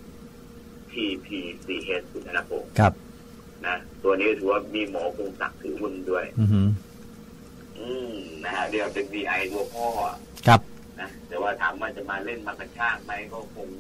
TPCH คุณธนพงศ์ครับนะตัวนี้ถือว่ามีหมอคงศักดิ์ถือหุ้นด้วยนะฮะเรียกเป็น DI ตัวพ่อครับนะแต่ว่าถามว่าจะมาเล่นมากระชากไหมก็คง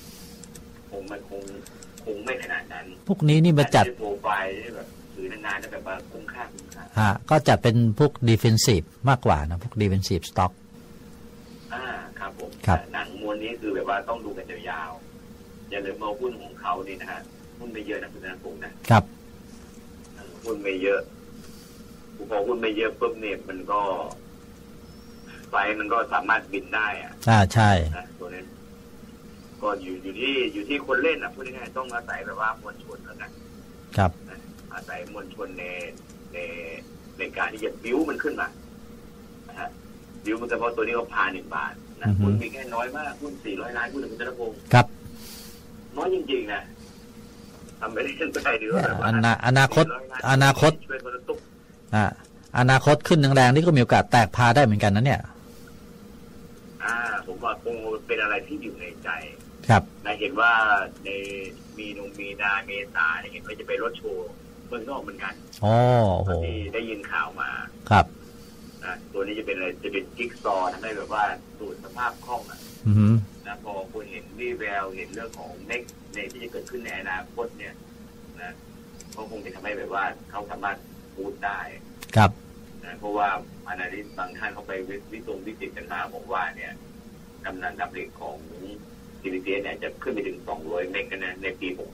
ไม่ขนาดนั้นพวกนี้นี่มาจัดโปรไฟล์แบบถือนานๆแล้วแบบว่าคุ้มค่าก็จัดเป็นพวก defensive มากกว่านะพวก defensive stock ครับผมครับหนังมวลนี้คือแบบว่าต้องดูกันยาวๆอย่าลืมเอาหุ้นของเขานี่นะฮะหุ้นไม่เยอะนะคุณธนพงศ์นะครับหุ้นไม่เยอะพอหุ้นไม่เยอะปุ๊บเนี่ยมันก็ไฟมันก็สามารถบินได้ใช่ตัวนี้ก็อยู่ที่คนเล่นพูดง่ายๆต้องอาศัยแบบว่ามวลชนแล้วกันครับอาศัยมวลชนในการที่จะบิ้วมันขึ้นมาบิ้วมันเฉพาะตัวนี้ก็พา1 บาทนะหุ้นมีแค่น้อยมากหุ้น400 ล้านหุ้นคุณธนพงศ์ครับน้อยจริงๆนะทำไม่ได้เป็นไปดีว่าอนาคตอนาคตขึ้นแรงๆนี่ก็มีโอกาสแตกพาได้เหมือนกันนะเนี่ยผมว่าคงเป็นอะไรที่อยู่ในใจครับนะเห็นว่าในมีนาเมษาเห็นว่าจะไปรถโชว์เมืองนอกเหมือนกันที่ได้ยินข่าวมาครับตัวนี้จะเป็นอะไรจะเป็นจิ๊กซอว์ทำให้แบบว่าสูตรสภาพคล่องนะพอคุณเห็นวี่แววเห็นเรื่องของเน็กในที่จะเกิดขึ้นในอนาคตเนี่ยนะเขาคงจะทำให้แบบว่าเขาสามารถพูดได้ครับนะเพราะว่าอนาลิสต์บางท่านเขาไปวิจิตรกันมาบอกว่าเนี่ยกำลังการผลิตของ TPCS เนี่ยจะขึ้นไปถึง200 เมกะนะในปี 61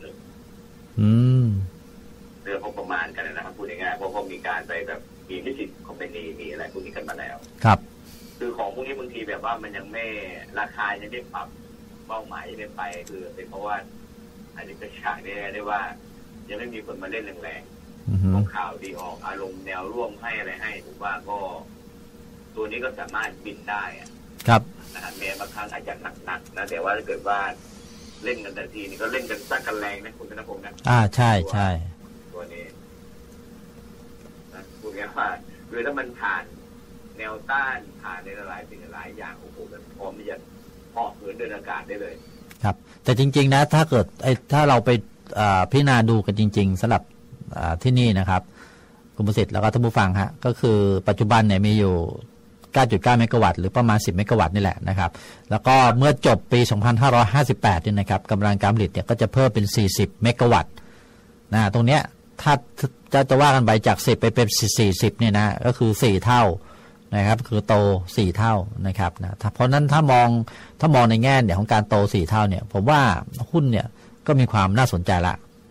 เรื่องเขาประมาณกันนะครับพูดง่ายๆเพราะเขามีการไปแบบมีนิสิตคอมพานีมีอะไรพวกนี้กันมาแล้วครับคือของพวกนี้บางทีแบบว่ามันยังไม่ราคายังไม่ปรับเป้าหมายยังไม่ไปคือเป็นเพราะว่าอาจจะเป็นฉากได้ว่ายังไม่มีคนมาเล่นแรงๆของข่าวดีออกอารมณ์แนวร่วมให้อะไรให้ผมว่าก็ตัวนี้ก็สามารถบินได้ครับนะแม้บางครั้งอาจจะหนักๆนะแต่ว่าถ้าเกิดว่าเล่นกันทันทีนี่ก็เล่นกันซักกันแรงนะคุณธนพงศ์นะใช่ใช่ตัวนี้นะพูดง่ายว่าคือถ้ามันผ่านแนวต้านผ่านในหลายสิ่งหลายอย่างโอ้โหมันพร้อมที่จะเหาะเหินเดินอากาศได้เลยครับแต่จริงๆนะถ้าเกิดถ้าเราไปพิจารณาดูกันจริงๆสำหรับที่นี่นะครับคุณประสิทธิ์แล้วก็ท่านผู้ฟังฮะก็คือปัจจุบันเนี่ยมีอยู่ 9.9 เมกะวัตต์หรือประมาณ10 เมกะวัตต์นี่แหละนะครับแล้วก็เมื่อจบปี 2558เนี่ยนะครับกำลังการผลิตเนี่ยก็จะเพิ่มเป็น40 เมกะวัตต์นะตรงเนี้ยถ้าจะว่ากันไปจาก10ไปเป็น40เนี่ยนะก็คือ4เท่านะครับคือโต4เท่านะครับนะเพราะนั้นถ้ามองในแง่เนี่ยของการโต4เท่าเนี่ยผมว่าหุ้นเนี่ยก็มีความน่าสนใจละ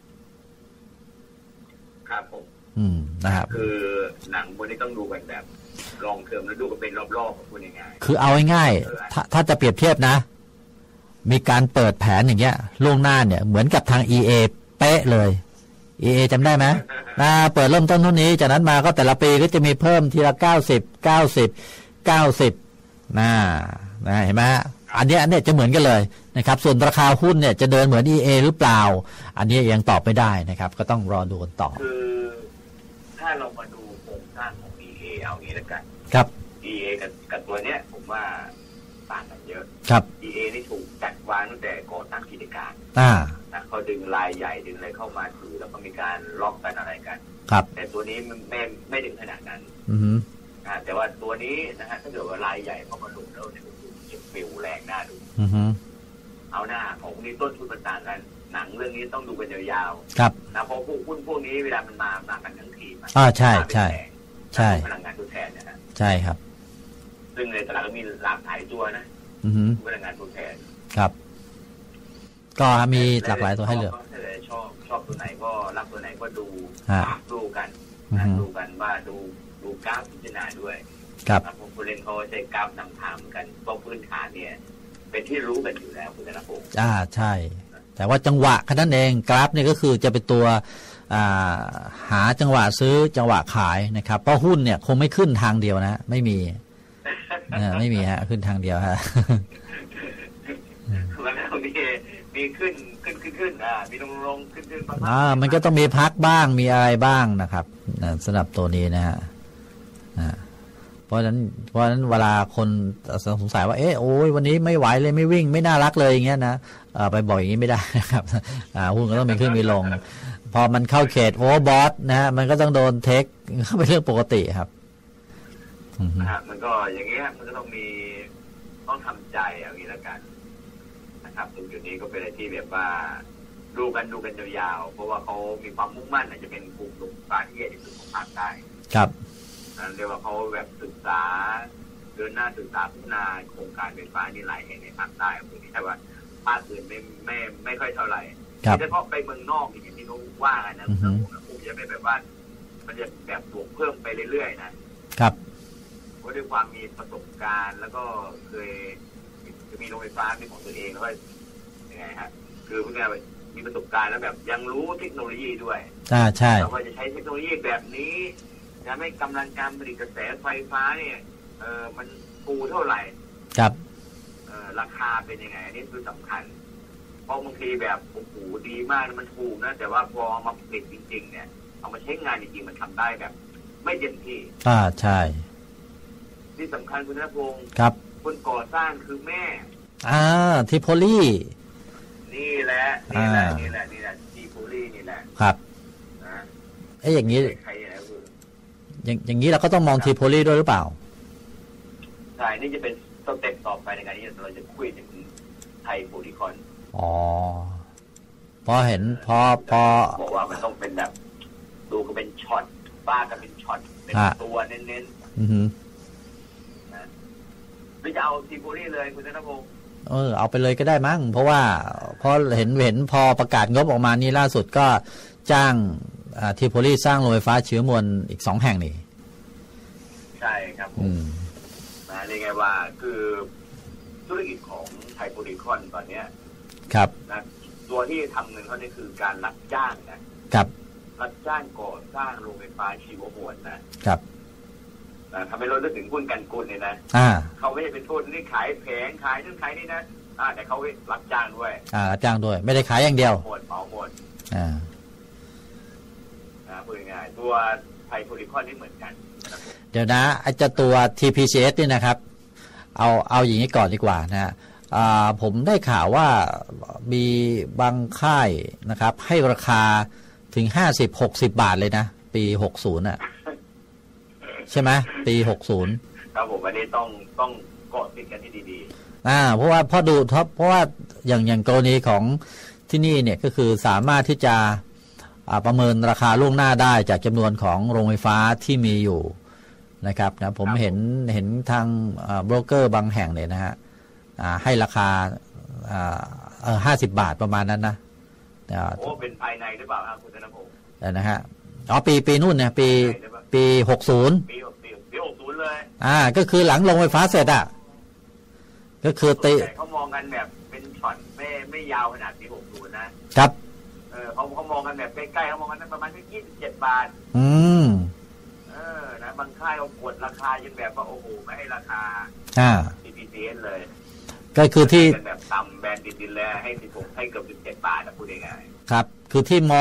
ครับผมนะครับคือหนังพวกนี้ต้องดูกันแบบลองเทอมแล้วดูกันเป็นรอบๆพูดง่ายๆคือเอาง่ายๆถ้าจะเปรียบเทียบนะมีการเปิดแผนอย่างเงี้ยล่วงหน้าเนี่ยเหมือนกับทาง EA เป๊ะเลย EA จำได้ไหมเปิดเริ่มต้นเท่านี้จากนั้นมาก็แต่ละปีก็จะมีเพิ่มทีละ90นะเห็นไหมอันนี้จะเหมือนกันเลยนะครับส่วนราคาหุ้นเนี่ยจะเดินเหมือน EA หรือเปล่าอันนี้ยังตอบไม่ได้นะครับก็ต้องรอดูกันต่อคือถ้าเรามาดูโครงสร้างของ EA เอางี้แล้วกันครับ EA กับตัวเนี้ยผมว่าต่างกันเยอะครับ EA นี่ถูกจัดวางตั้งแต่ก่อตั้งกิจการเขาดึงรายใหญ่ดึงอะไรเข้ามาถือแล้วก็มีการล็อกกันอะไรกันครับแต่ตัวนี้ไม่ถึงขนาดนั้นแต่ว่าตัวนี้นะฮะถ้าเกิดว่ารายใหญ่เข้ามาลงแล้วเนี่ยจะฟิวแรงหน้าดูเอาหน้าของนี้ต้นทุนมันต่างกันหนังเรื่องนี้ต้องดูกันยาวๆครับนะเพราะหุ้นพวกนี้เวลามันมากันทั้งทีใช่พลังงานทดแทนนะฮะใช่ครับซึ่งในตลาดก็มีหลากหลายตัวนะพลังงานทดแทนครับก็มีหลากหลายตัวให้เลือกชอบตัวไหนก็รับตัวไหนก็ดูกันดูกันว่าดูกราฟพิจารณาด้วยครับผู้เล่นเขาใช้กราฟนำทางกันเพราะพื้นฐานเนี่ยเป็นที่รู้กันอยู่แล้วคุณธนพงศ์ใช่แต่ว่าจังหวะแค่นั้นเองกราฟเนี่ยก็คือจะเป็นตัวหาจังหวะซื้อจังหวะขายนะครับเพราะหุ้นเนี่ยคงไม่ขึ้นทางเดียวนะไม่มีไม่มีฮะขึ้นทางเดียวฮะแล้วมีขึ้นมีลงขึ้นมันก็ต้องมีพักบ้างมีอะไรบ้างนะครับสำหรับตัวนี้นะฮะเพราะฉะนั้นเวลาคนสงสัยว่าโอ้ยวันนี้ไม่ไหวเลยไม่วิ่งไม่น่ารักเลยอย่างเงี้ยนะไปบอกอย่างนี้ไม่ได้นะครับหุ้นก็ต้องมีขึ้นมีลงพอมันเข้าเขตโอเวอร์บอทนะฮะมันก็ต้องโดนเทคเข้าไปเรื่องปกติครับมันก็อย่างเงี้ยมันก็ต้องทำใจอย่างนี้แล้วกันนะครับตรงจุดนี้ก็เป็นอะไรที่แบบว่าดูกันยาวๆเพราะว่าเขามีความมุ่งมั่นอาจจะเป็นกลุ่มลูกค้าที่ใหญ่ที่สุดของภาคใต้ครับเรียกว่าเขาแบบศึกษาเดินหน้าศึกษาพัฒนาโครงการไฟฟ้านี่หลายแห่งในภาคใต้ผมคิดว่าภาคอื่นไม่ค่อยเท่าไหร่โดยเฉพาะไปเมืองนอกอย่างที่เขาว่ากันนะผมจะไม่แบบว่ามันจะแบบบวกเพิ่มไปเรื่อยๆนะครับเพราะด้วยความมีประสบการณ์แล้วก็เคยจะมีโรงไฟฟ้าเป็นของตัวเองแล้วก็ยังไงฮะคือเพื่อมีประสบการณ์แล้วแบบยังรู้เทคโนโลยีด้วยใช่เราก็จะใช้เทคโนโลยีแบบนี้จะไม่กำลังการผลิตกระแสไฟฟ้าเนี่ยมันปูเท่าไหร่ครับราคาเป็นยังไงนี่คือสำคัญเพราะบางทีแบบโอ้โหดีมากมันถูกนะแต่ว่าพอมาผลิตจริงๆเนี่ยเอามาใช้งานจริงๆมันทำได้แบบไม่เต็มที่ใช่ที่สำคัญคุณธนพงศ์ครับคนก่อสร้างคือแม่ทิโพลีนี่แหละทิโพลีนี่แหละครับอย่างนี้อย่างนี้เราก็ต้องมองทิโพลีด้วยหรือเปล่าใช่นี่จะเป็นสเต็ปต่อไปในการที่เราจะคุยถึงไทยโพลีคอนพอเห็นพอบอกว่ามันต้องเป็นแบบดูก็เป็นช็อตบ้าก็เป็นช็อตเป็นตัวเน้นๆรือจะเอาทีโพลีเลยคุณธนพงศ์เอาไปเลยก็ได้มั้งเพราะว่าพอเห็นพอประกาศงบออกมานี่ล่าสุดก็จ้างทีโพลีสร้างโรงไฟฟ้าเชื้อมวลอีก2 แห่งนี่ใช่ครับผมเรียกไงว่าคือธุรกิจของไทยโพลีคอนตอนนี้ครับนะตัวที่ทำเงินเขาเนี่ยคือการรับจ้างนะครับรับจ้างก่อสร้างโรงไฟฟ้าชีวมวลนะครับทำให้เราเลือกถึงหุ้นกันกุลเนี่ยนะเขาไม่ได้เป็นทุนนี่ขายแผงขายนู่นขายนี่นะแต่เขารับจ้างด้วยรับจ้างด้วยไม่ได้ขายอย่างเดียวหมดเหมาหมดพูดง่ายตัวไทยโพลีคอนนี่เหมือนกันเดี๋ยวนะไอ้เจ้าตัว TPCS นี่นะครับเอาอย่างนี้ก่อนดีกว่านะผมได้ข่าวว่ามีบางค่ายนะครับให้ราคาถึง50-60 บาทเลยนะปี60น่ะใช่ไหมปี60 ครับผมอันนี้ต้องเกาะติดกันที่ดีๆเพราะว่าอย่างกรณีของที่นี่เนี่ยก็คือสามารถที่จะประเมินราคาล่วงหน้าได้จากจำนวนของโรงไฟฟ้าที่มีอยู่นะครับนะผมเห็นทางโบรกเกอร์บางแห่งเนี่ยนะฮะให้ราคา50 บาทประมาณนั้นนะโอ้เป็นภายในหรือเปล่าครับคุณธนพงศ์นะฮะปีนู่นเนี่ยปี60 ปี60เลยก็คือหลังลงไฟฟ้าเสร็จก็คือเขามองกันแบบเป็นช็อตไม่ยาวขนาดปี60 นะครับเขามองกันแบบใกล้ๆเขามองกันประมาณ27 บาทนะบางค่ายเขากดราคาจนแบบว่าโอ้โหไม่ให้ราคาTPCS เลยก็คือที่แบบต่ำแบนดินๆเลยให้16ให้เกือบ17 บาทพูดง่ายๆครับคือที่ม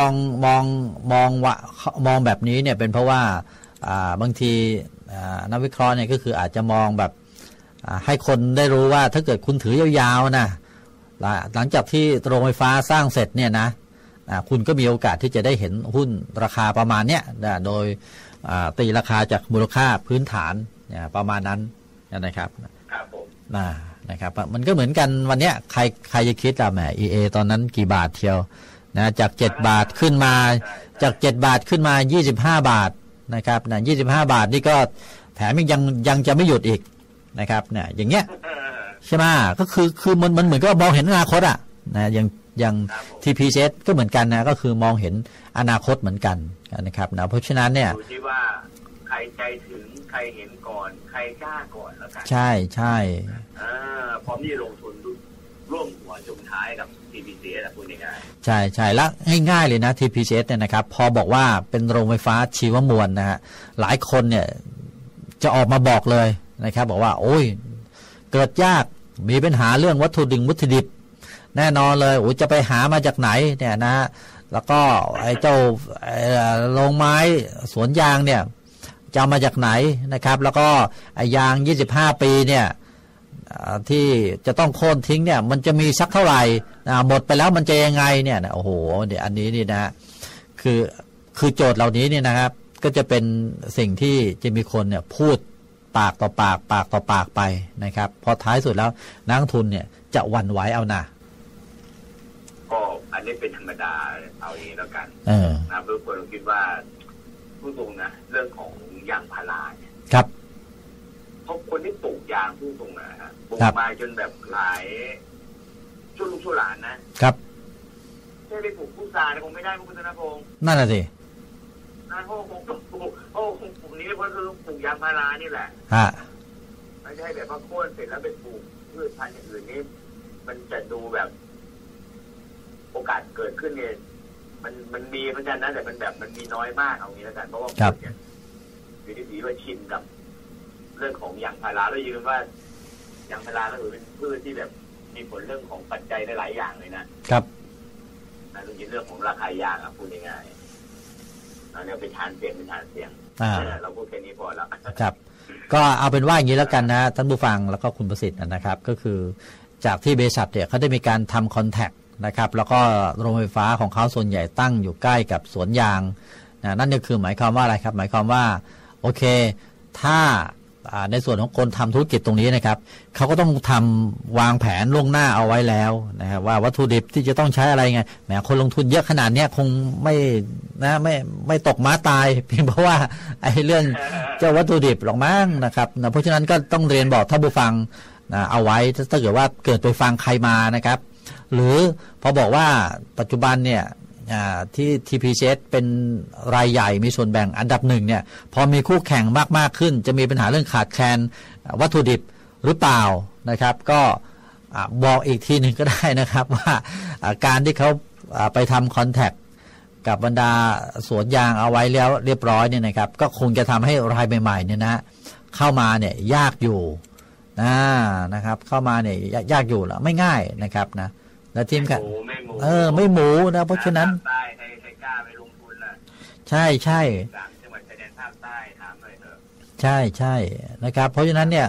องแบบนี้เนี่ยเป็นเพราะว่าบางทีนักวิเคราะห์เนี่ยก็คืออาจจะมองแบบให้คนได้รู้ว่าถ้าเกิดคุณถือยาวๆนะหลังจากที่โรงไฟฟ้าสร้างเสร็จเนี่ยนะคุณก็มีโอกาสที่จะได้เห็นหุ้นราคาประมาณเนี้ยโดยตีราคาจากมูลค่าพื้นฐานประมาณนั้นนะครับครับผมนะครับมันก็เหมือนกันวันเนี้ยใครจะคิดแหม EA ตอนนั้นกี่บาทเที่ยวนะจาก7 บาทขึ้นมาจาก7 บาทขึ้นมา25 บาทนะครับนะ25 บาทนี่ก็แถมยังจะไม่หยุดอีกนะครับเนี่ยอย่างเงี้ยใช่ไหมก็คือมันเหมือนก็มองเห็นอนาคตนะอย่าง TPCS ก็เหมือนกันนะก็คือมองเห็นอนาคตเหมือนกันนะครับนะเพราะฉะนั้นเนี่ยดูที่ว่าใครใจถึงใครเห็นก่อนใครกล้าก่อนแล้วกันใช่พร้อมที่จะลงทุนร่วมหัวจมท้ายกับ TPCS พูดง่ายๆใช่แล้วง่ายๆเลยนะ TPCS เนี่ยนะครับพอบอกว่าเป็นโรงไฟฟ้าชีวมวลนะฮะหลายคนเนี่ยจะออกมาบอกเลยนะครับบอกว่าโอ้ยเกิดยากมีปัญหาเรื่องวัตถุดิบแน่นอนเลยโอ้จะไปหามาจากไหนเนี่ยนะแล้วก็ไอ้เจ้าโรงไม้สวนยางเนี่ยจะเอามาจากไหนนะครับแล้วก็ไอ้ยาง25 ปีเนี่ยที่จะต้องโค่นทิ้งเนี่ยมันจะมีสักเท่าไหร่หมดไปแล้วมันจะยังไงเนี่ยโอ้โหเดี๋ยวอันนี้นี่นะคือโจทย์เหล่านี้เนี่ยนะครับก็จะเป็นสิ่งที่จะมีคนเนี่ยพูดปากต่อปากไปนะครับพอท้ายสุดแล้วนักลงทุนเนี่ยจะหวั่นไหวเอานะก็อันนี้เป็นธรรมดาเอาเองแล้วกันนะเพื่อคนเราคิดว่าพูดตรงนะเรื่องของยางพาราเนี่ยครับเพราะคนที่ปลูกยางพูดตรงนะฮะปลูกมาจนแบบหลายชั่วลูกชั่วหลานนะครับแค่ไปปลูกพุทราเนี่ยคงไม่ได้คุณธนพงศ์นั่นแหละสินะโอ้คงต้องปลูกปลูกนี้เพราะคือปลูกยางพารานี่แหละไม่ใช่แบบว่าโค่นเสร็จแล้วไปปลูกพืชพันธุ์อย่างอื่นนี่มันจะดูแบบโอกาสเกิดขึ้นเนี่ยมันมีเหมือนกันนะแต่มันแบบมันมีน้อยมากเอางี้แล้วกันเพราะว่าคนเนี่ยอยู่ที่ว่าชินกับเรื่องของยางพาราแล้วยืนว่ายางพาราก็ถือเป็นพืชที่แบบมีผลเรื่องของปัจจัยหลายอย่างเลยนะครับนั่นคือเรื่องของราคายางพูดง่ายๆเราเป็นฐานเสียงเราพูดแค่นี้พอแล้วครับก็เอาเป็นว่าอย่างนี้แล้วกันนะท่านผู้ฟังแล้วก็คุณประสิทธิ์นะครับก็คือจากที่บริษัทเนี่ยเขาได้มีการทำคอนแทคนะครับแล้วก็โรงไฟฟ้าของเขาส่วนใหญ่ตั้งอยู่ใกล้กับสวนยางนั่นก็คือหมายความว่าอะไรครับหมายความว่าโอเคถ้าในส่วนของคนทำธุรกิจตรงนี้นะครับเขาก็ต้องทำวางแผนล่วงหน้าเอาไว้แล้วนะครับว่าวัตถุดิบที่จะต้องใช้อะไรไงแหมคนลงทุนเยอะขนาดนี้คงไม่ตกม้าตายเพียงเพราะว่าไอ้เรื่องเจ้าวัตถุดิบหรอกมั้งนะครับเพราะฉะนั้นก็ต้องเรียนบอกท่านผู้ฟังเอาไว้ถ้าเกิดว่าเกิดไปฟังใครมานะครับหรือพอบอกว่าปัจจุบันเนี่ยที่ TPCS เป็นรายใหญ่มีส่วนแบ่งอันดับหนึ่งเนี่ยพอมีคู่แข่งมากขึ้นจะมีปัญหาเรื่องขาดแคลนวัตถุดิบหรือเปล่านะครับก็บอกอีกทีหนึ่งก็ได้นะครับว่าการที่เขาไปทำคอนแทคกับบรรดาสวนยางเอาไว้แล้วเรียบร้อยเนี่ยนะครับก็คงจะทำให้รายใหม่ๆเนี่ยนะเข้ามาเนี่ยยากอยู่นะครับเข้ามาเนี่ยยากอยู่แล้วไม่ง่ายนะครับนะและทีมกันไม่หมูนะเพราะฉะนั้นใต้ใครกล้าไปลงทุนล่ะใช่ 3จังหวัดชายแดนภาคใต้ถามหน่อยเถอะใช่นะครับเพราะฉะนั้นเนี่ย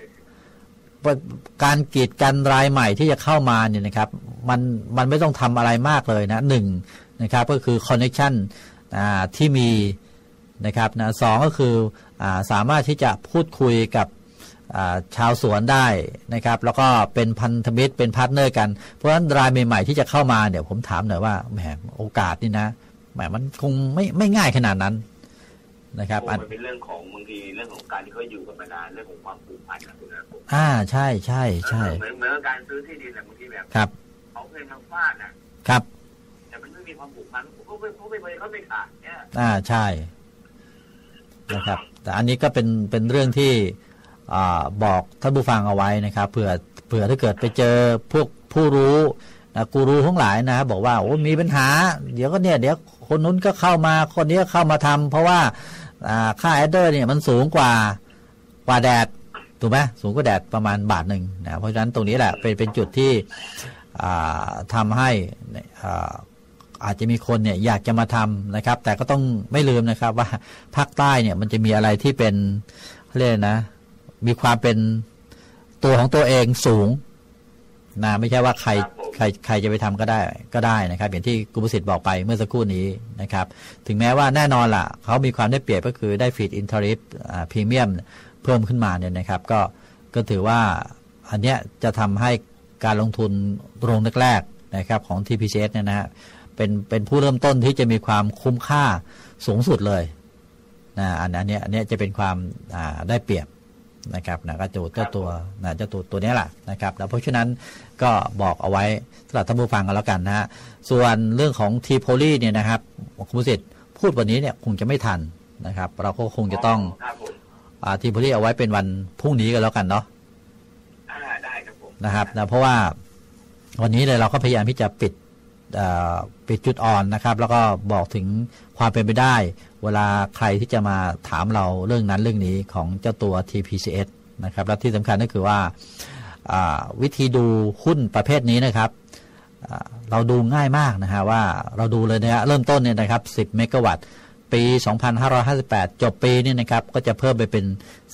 การกีดกันรายใหม่ที่จะเข้ามาเนี่ยนะครับมันไม่ต้องทำอะไรมากเลยนะหนึ่งนะครับก็คือคอนเนคชั่นที่มีนะครับนะสองก็คือสามารถที่จะพูดคุยกับชาวสวนได้นะครับแล้วก็เป็นพันธมิตรเป็นพาร์ทเนอร์กันเพราะฉะนั้นรายใหม่ๆที่จะเข้ามาเดี๋ยวผมถามหน่อยว่าแหมโอกาสนี่นะแหมมันคงไม่ง่ายขนาดนั้นนะครับมันเป็นเรื่องของบางทีเรื่องของการที่เขาอยู่กันมานานเรื่องของความผูกพันนะคุณนะใช่เหมือนการซื้อที่ดินแหละบางทีแบบเขาเคยมาฟาดนะครับแต่มันไม่มีความผูกพันเขาไม่ขาดเนี่ยใช่นะครับแต่อันนี้ก็เป็นเรื่องที่บอกท่านผู้ฟังเอาไว้นะครับเผื่อถ้าเกิดไปเจอพวกผู้รู้นะกูรูทั้งหลายนะบอกว่าโอ้มีปัญหาเดี๋ยวคนนู้นก็เข้ามาคนนี้ก็เข้ามาทำเพราะว่าค่าแอดเดอร์เนี่ยมันสูงกว่าแดดถูกไหมสูงกว่าแดดประมาณบาทหนึ่งนะเพราะฉะนั้นตรงนี้แหละเป็นจุดที่ทำให้อาจจะมีคนเนี่ยอยากจะมาทำนะครับแต่ก็ต้องไม่ลืมนะครับว่าภาคใต้เนี่ยมันจะมีอะไรที่เป็นเรียกนะมีความเป็นตัวของตัวเองสูงนะไม่ใช่ว่าใครจะไปทำก็ได้นะครับอย่างที่กุลสิทธิ์บอกไปเมื่อสักครู่นี้นะครับถึงแม้ว่าแน่นอนล่ะเขามีความได้เปรียบก็คือได้ฟีดอินทริฟพรีเมียมเพิ่มขึ้นมาเนี่ยนะครับก็ถือว่าอันเนี้ยจะทำให้การลงทุนโรงแรกๆนะครับของ TPCS เนี่ยนะฮะเป็นผู้เริ่มต้นที่จะมีความคุ้มค่าสูงสุดเลยนะอันเนี้ยจะเป็นความได้เปรียบนะครับนะก็เจ้าตัวนี้แหละนะครับแล้วเพราะฉะนั้นก็บอกเอาไว้สำหรับท่านผู้ฟังกันแล้วกันนะฮะส่วนเรื่องของทีโพลีเนี่ยนะครับคุณผู้สิทธิ์พูดวันนี้เนี่ยคงจะไม่ทันนะครับเราก็คงจะต้องทีโพลีเอาไว้เป็นวันพรุ่งนี้กันแล้วกันเนาะได้ครับผมนะครับนะเพราะว่าวันนี้เลยเราก็พยายามที่จะปิดจุดอ่อนนะครับแล้วก็บอกถึงความเป็นไปได้เวลาใครที่จะมาถามเราเรื่องนั้นเรื่องนี้ของเจ้าตัว TPCS นะครับและที่สำคัญก็คือว่าวิธีดูหุ้นประเภทนี้นะครับเราดูง่ายมากนะฮะว่าเราดูเลยนะฮะเริ่มต้นเนี่ยนะครับ10เมกะวัตต์ปี2558จบปีนี่นะครับก็จะเพิ่มไปเป็น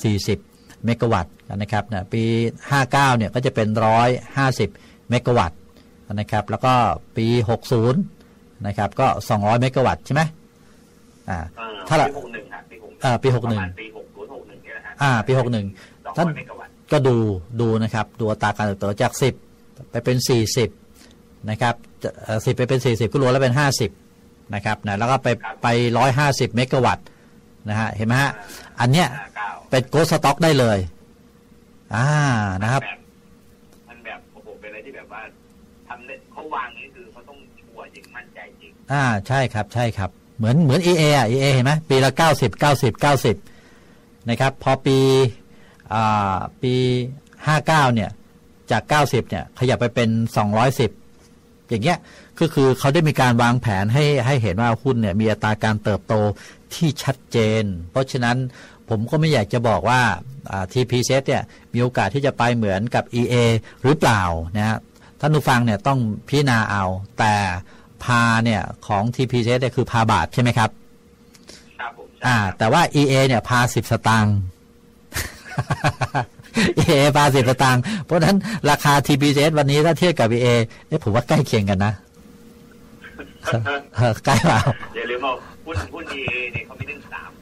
40เมกะวัตต์นะครับนะปี59เนี่ยก็จะเป็น150เมกะวัตต์นะครับแล้วก็ปี60นะครับก็200เมกะวัตต์ใช่ไหมถ้าปี61ครับปี61 ปี6061เนี่ยนะฮะปี61ท่านก็ดูนะครับดูอัตราการเติบโตจาก10ไปเป็น40นะครับ10ไปเป็น40ก็รวมแล้วเป็น50นะครับนะแล้วก็ไป150เมกะวัตต์นะฮะเห็นไหมฮะอันเนี้ยเป็นโกลด์สต็อกได้เลยนะครับมันแบบโอ้โหเป็นอะไรที่แบบว่าทำเขาวางนี่คือเขาต้องชัวร์จริงมั่นใจจริงใช่ครับเหมือน EAเห็นไหมปีละ90นะครับพอปี59เนี่ยจาก90เนี่ยขยับไปเป็น210อย่างเงี้ยคือเขาได้มีการวางแผนให้เห็นว่าหุ้นเนี่ยมีอัตราการเติบโตที่ชัดเจนเพราะฉะนั้นผมก็ไม่อยากจะบอกว่าTPCS เนี่ยมีโอกาสที่จะไปเหมือนกับ EA หรือเปล่านะฮะท่านผู้ฟังเนี่ยต้องพิจารณาเอาแต่พาเนี่ยของ TPCS เนี่ยคือพาบาทใช่ไหมครับครับผมแต่ว่า EA เนี่ยพา10 สตางค์ EA พา10 สตางค์เพราะฉะนั้นราคา TPCS วันนี้ถ้าเทียบกับ EA เนี่ยผมว่าใกล้เคียงกันนะใกล้เปล่าอย่าลืมว่าหุ้น EA เนี่ยเขามีถึง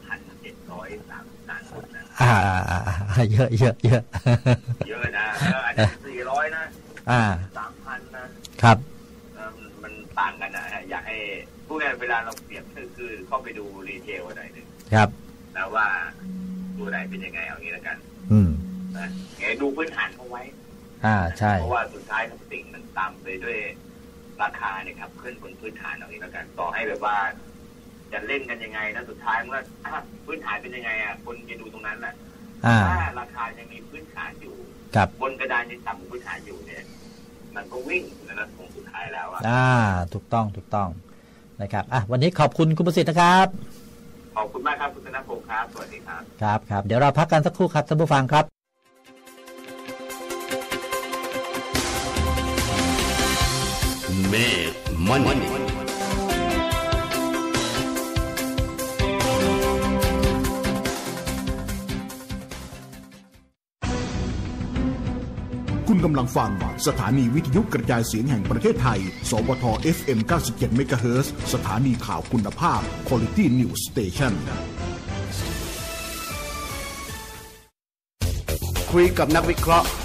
3,733 หุ้นนะเยอะเยอะนะอาจจะ400นะ3,000นะครับมันต่างกันนะอยากให้พวกนี้เวลาเราเปรียบคือเข้าไปดูรีเทลหน่อยนึงครับแล้วว่าตัวไหนเป็นยังไงเอางี้แล้วกันนะดูพื้นฐานเขาไว้ใช่เพราะว่าสุดท้ายทุกสิ่งมันตามไปด้วยราคาเนี่ยครับขึ้นบนพื้นฐานเอาเองแล้วกันต่อให้แบบว่าจะเล่นกันยังไงนะสุดท้ายเมื่อพื้นฐานเป็นยังไงคนจะดูตรงนั้นแหละถ้าราคายังมีพื้นฐานอยู่บนกระดานยังต่ำกว่าพื้นฐานอยู่เนี่ยมันก็วิ่งในระดับของสุดท้ายแล้วถูกต้องนะครับวันนี้ขอบคุณคุณประสิทธิ์นะครับขอบคุณมากครับคุณธนพงศ์ครับสวัสดีครับครับเดี๋ยวเราพักกันสักครู่ครับท่านผู้ฟังครับเมฆมันคุณกำลังฟังสถานีวิทยุกระจายเสียงแห่งประเทศไทยสวท FM 97 MHz สถานีข่าวคุณภาพ Quality News Station คุยกับนักวิเคราะห์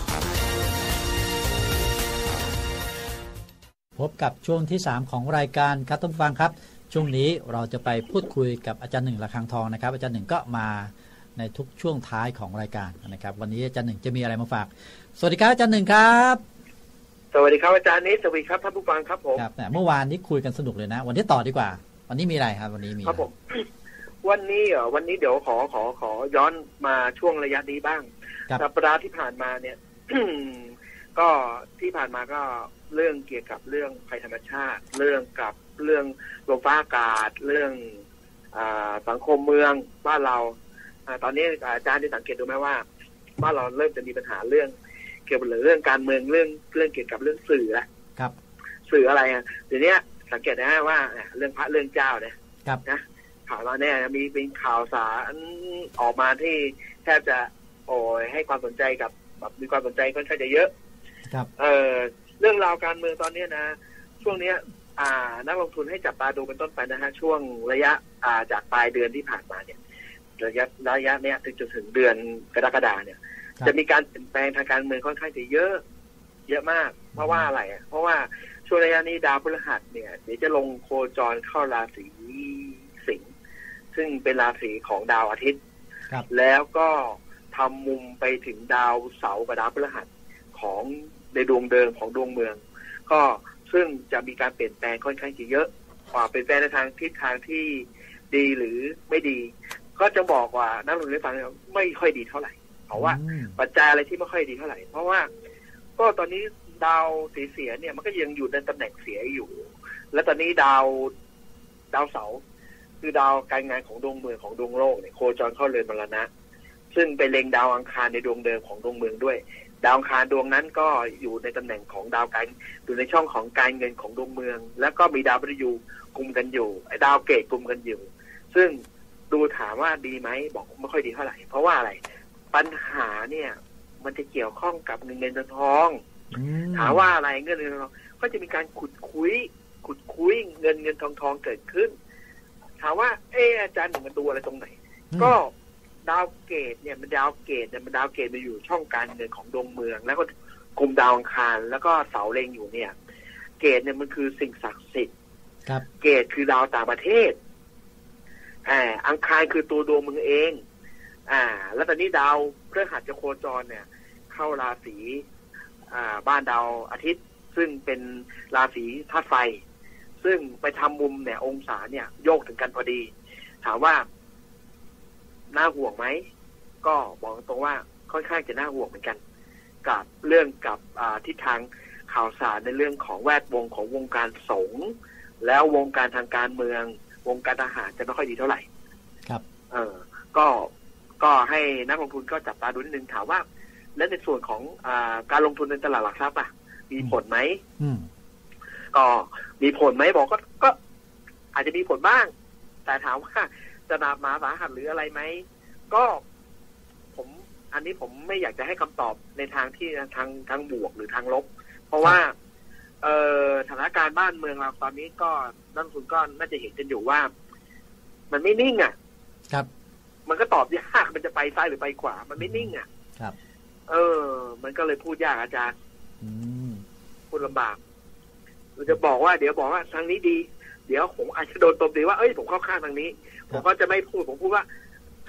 พบกับช่วงที่3ของรายการครับท่านผู้ฟังครับช่วงนี้เราจะไปพูดคุยกับอาจารย์หนึ่งระฆังทองนะครับอาจารย์หนึ่งก็มาในทุกช่วงท้ายของรายการนะครับวันนี้อาจารย์หนึ่งจะมีอะไรมาฝากสวัสดีครับอาจารย์หนึ่งครับสวัสดีครับอาจารย์นิดสวัสดีครับท่านผู้ฟังครับผมครับเมื่อวานนี้คุยกันสนุกเลยนะวันนี้ต่อดีกว่าวันนี้มีอะไรครับวันนี้มีครับผมวันนี้เดี๋ยวขอย้อนมาช่วงระยะนี้บ้างสัปดาห์ที่ผ่านมาเนี่ย ก็ที่ผ่านมาก็เรื่องเกี่ยวกับเรื่องภัยธรรมชาติเรื่องลมฟ้าอากาศเรื่องสังคมเมืองบ้านเราตอนนี้อาจารย์ได้สังเกตดูไหมว่าบ้านเราเริ่มจะมีปัญหาเรื่องเกี่ยวกับเรื่องการเมืองเรื่องเกี่ยวกับเรื่องสื่อแล้วครับสื่ออะไรเดี๋ยวนี้สังเกตนะว่าเรื่องพระเรื่องเจ้าเนี่ยนะข่าวเราเนี่ยมีเป็นข่าวสารออกมาที่แทบจะให้ความสนใจกับแบบมีความสนใจค่อนข้างจะเยอะครับเรื่องราวการเมืองตอนนี้นะช่วงนี้นักลงทุนให้จับตาดูเป็นต้นไปนะฮะช่วงระยะจากปลายเดือนที่ผ่านมาเนี่ยระยะเนี้ยถึงเดือนกรกฎาเนี่ยจะมีการเปลี่ยนแปลงทางการเมืองค่อนข้างจะเยอะมากเพราะว่าอะไรเพราะว่าช่วงระยะนี้ดาวพฤหัสเนี่ยเดี๋ยวจะลงโคจรเข้าราศีสิงห์ซึ่งเป็นราศีของดาวอาทิตย์แล้วก็ทำมุมไปถึงดาวเสาร์กับดาวพฤหัสของในดวงเดิมของดวงเมืองก็ซึ่งจะมีการเปลี่ยนแปลงค่อนข้างจะเยอะเปลี่ยนแปลงในทางทิศทางที่ดีหรือไม่ดีก็จะบอกว่านักลงทุนได้ฟังไม่ค่อยดีเท่าไหร่เพราะว่าปัจจัยอะไรที่ไม่ค่อยดีเท่าไหร่เพราะว่าก็ตอนนี้ดาวเสียเนี่ยมันก็ยังอยู่ในตำแหน่งเสียอยู่และตอนนี้ดาวเสาร์คือดาวการงานของดวงเมืองของดวงโลกเนี่ยโคจรเข้าเรือนมรณะซึ่งไปเล็งดาวอังคารในดวงเดิมของดวงเมืองด้วยดาวอังคารดวงนั้นก็อยู่ในตำแหน่งของดาวการอยู่ในช่องของการเงินของดวงเมืองแล้วก็มีดาวพฤหัสกุมกันอยู่ไอ้ดาวเกตกุมกันอยู่ซึ่งดูถามว่าดีไหมบอกไม่ค่อยดีเท่าไหร่เพราะว่าอะไรปัญหาเนี่ยมันจะเกี่ยวข้องกับเงินทองถามว่าอะไรเงินทองก็จะมีการขุดคุยเงินทองเกิดขึ้นถามว่าอาจารย์มันดูอะไรตรงไหนก็ดาวเกตเนี่ยมันดาวเกตมาอยู่ช่องการเงินของดวงเมืองแล้วก็กลุ่มดาวอังคารแล้วก็เสาเล็งอยู่เนี่ยเกตเนี่ยมันคือสิ่งศักดิ์สิทธิ์เกตคือดาวต่างประเทศอังคารคือตัวดวงเมืองเองแล้วตอนนี้ดาวพฤหัสจะโคจรเนี่ยเข้าราศีบ้านดาวอาทิตย์ซึ่งเป็นราศีธาตุไฟซึ่งไปทำมุมเนี่ยองศาเนี่ยโยกถึงกันพอดีถามว่าน่าห่วงไหมก็บอกตรงว่าค่อนข้างจะน่าห่วงเหมือนกันกับเรื่องกับทิศทางข่าวสารในเรื่องของแวดวงของวงการสงฆ์แล้ววงการทางการเมืองวงการทหารจะไม่ค่อยดีเท่าไหร่ครับก็ให้นักลงทุนก็จับตาดูนิดนึงถามว่าและในส่วนของการลงทุนในตลาดหลักทรัพย์มีผลไหมก็มีผลไหมบอกก็อาจจะมีผลบ้างแต่ถามว่าจะหนักหนาสาหัสหรืออะไรไหมก็อันนี้ผมไม่อยากจะให้คำตอบในทางที่ทางบวกหรือทางลบเพราะว่าสถานการณ์บ้านเมืองเราตอนนี้ก็นักลงทุนก็น่าจะเห็นกันอยู่ว่ามันไม่นิ่งครับมันก็ตอบยากมันจะไปซ้ายหรือไปขวามันไม่นิ่งครับมันก็เลยพูดยากอาจารย์พูดลำบากเราจะบอกว่าเดี๋ยวบอกว่าทางนี้ดีเดี๋ยวผมอาจจะโดนตบตีว่าผมเข้าข้างทางนี้ผมก็จะไม่พูดผมพูดว่า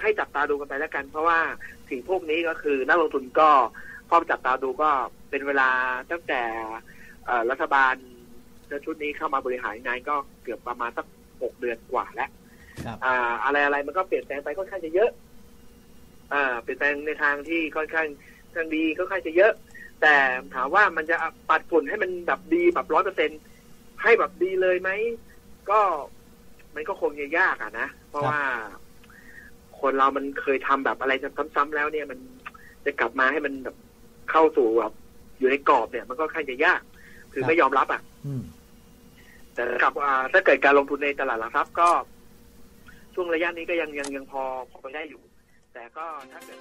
ให้จับตาดูกันไปแล้วกันเพราะว่าสิ่งพวกนี้ก็คือนักลงทุนก็พอจับตาดูก็เป็นเวลาตั้งแต่รัฐบาลชุดนี้เข้ามาบริหารงานก็เกือบประมาณสัก6 เดือนกว่าแล้วอะไรมันก็เปลี่ยนแปลงไปค่อนข้างจะเยอะเปลี่ยนแปลงในทางที่ค่อนข้างดีค่อนข้างจะเยอะแต่ถามว่ามันจะปัดฝุ่นให้มันแบบดีแบบ100%ให้แบบดีเลยไหมก็มันก็คงจะยากนะเพราะว่าคนเรามันเคยทำแบบอะไรซ้ำๆแล้วเนี่ยมันจะกลับมาให้มันแบบเข้าสู่แบบอยู่ในกรอบเนี่ยมันก็ค่อนข้างจะยากคือไม่ยอมรับแต่กับถ้าเกิดการลงทุนในตลาดหลักทรัพย์ก็ช่วงระยะนี้ก็ยังพอไปได้อยู่แต่ก็ถ้าเกิด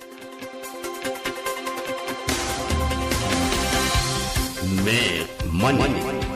Mad Money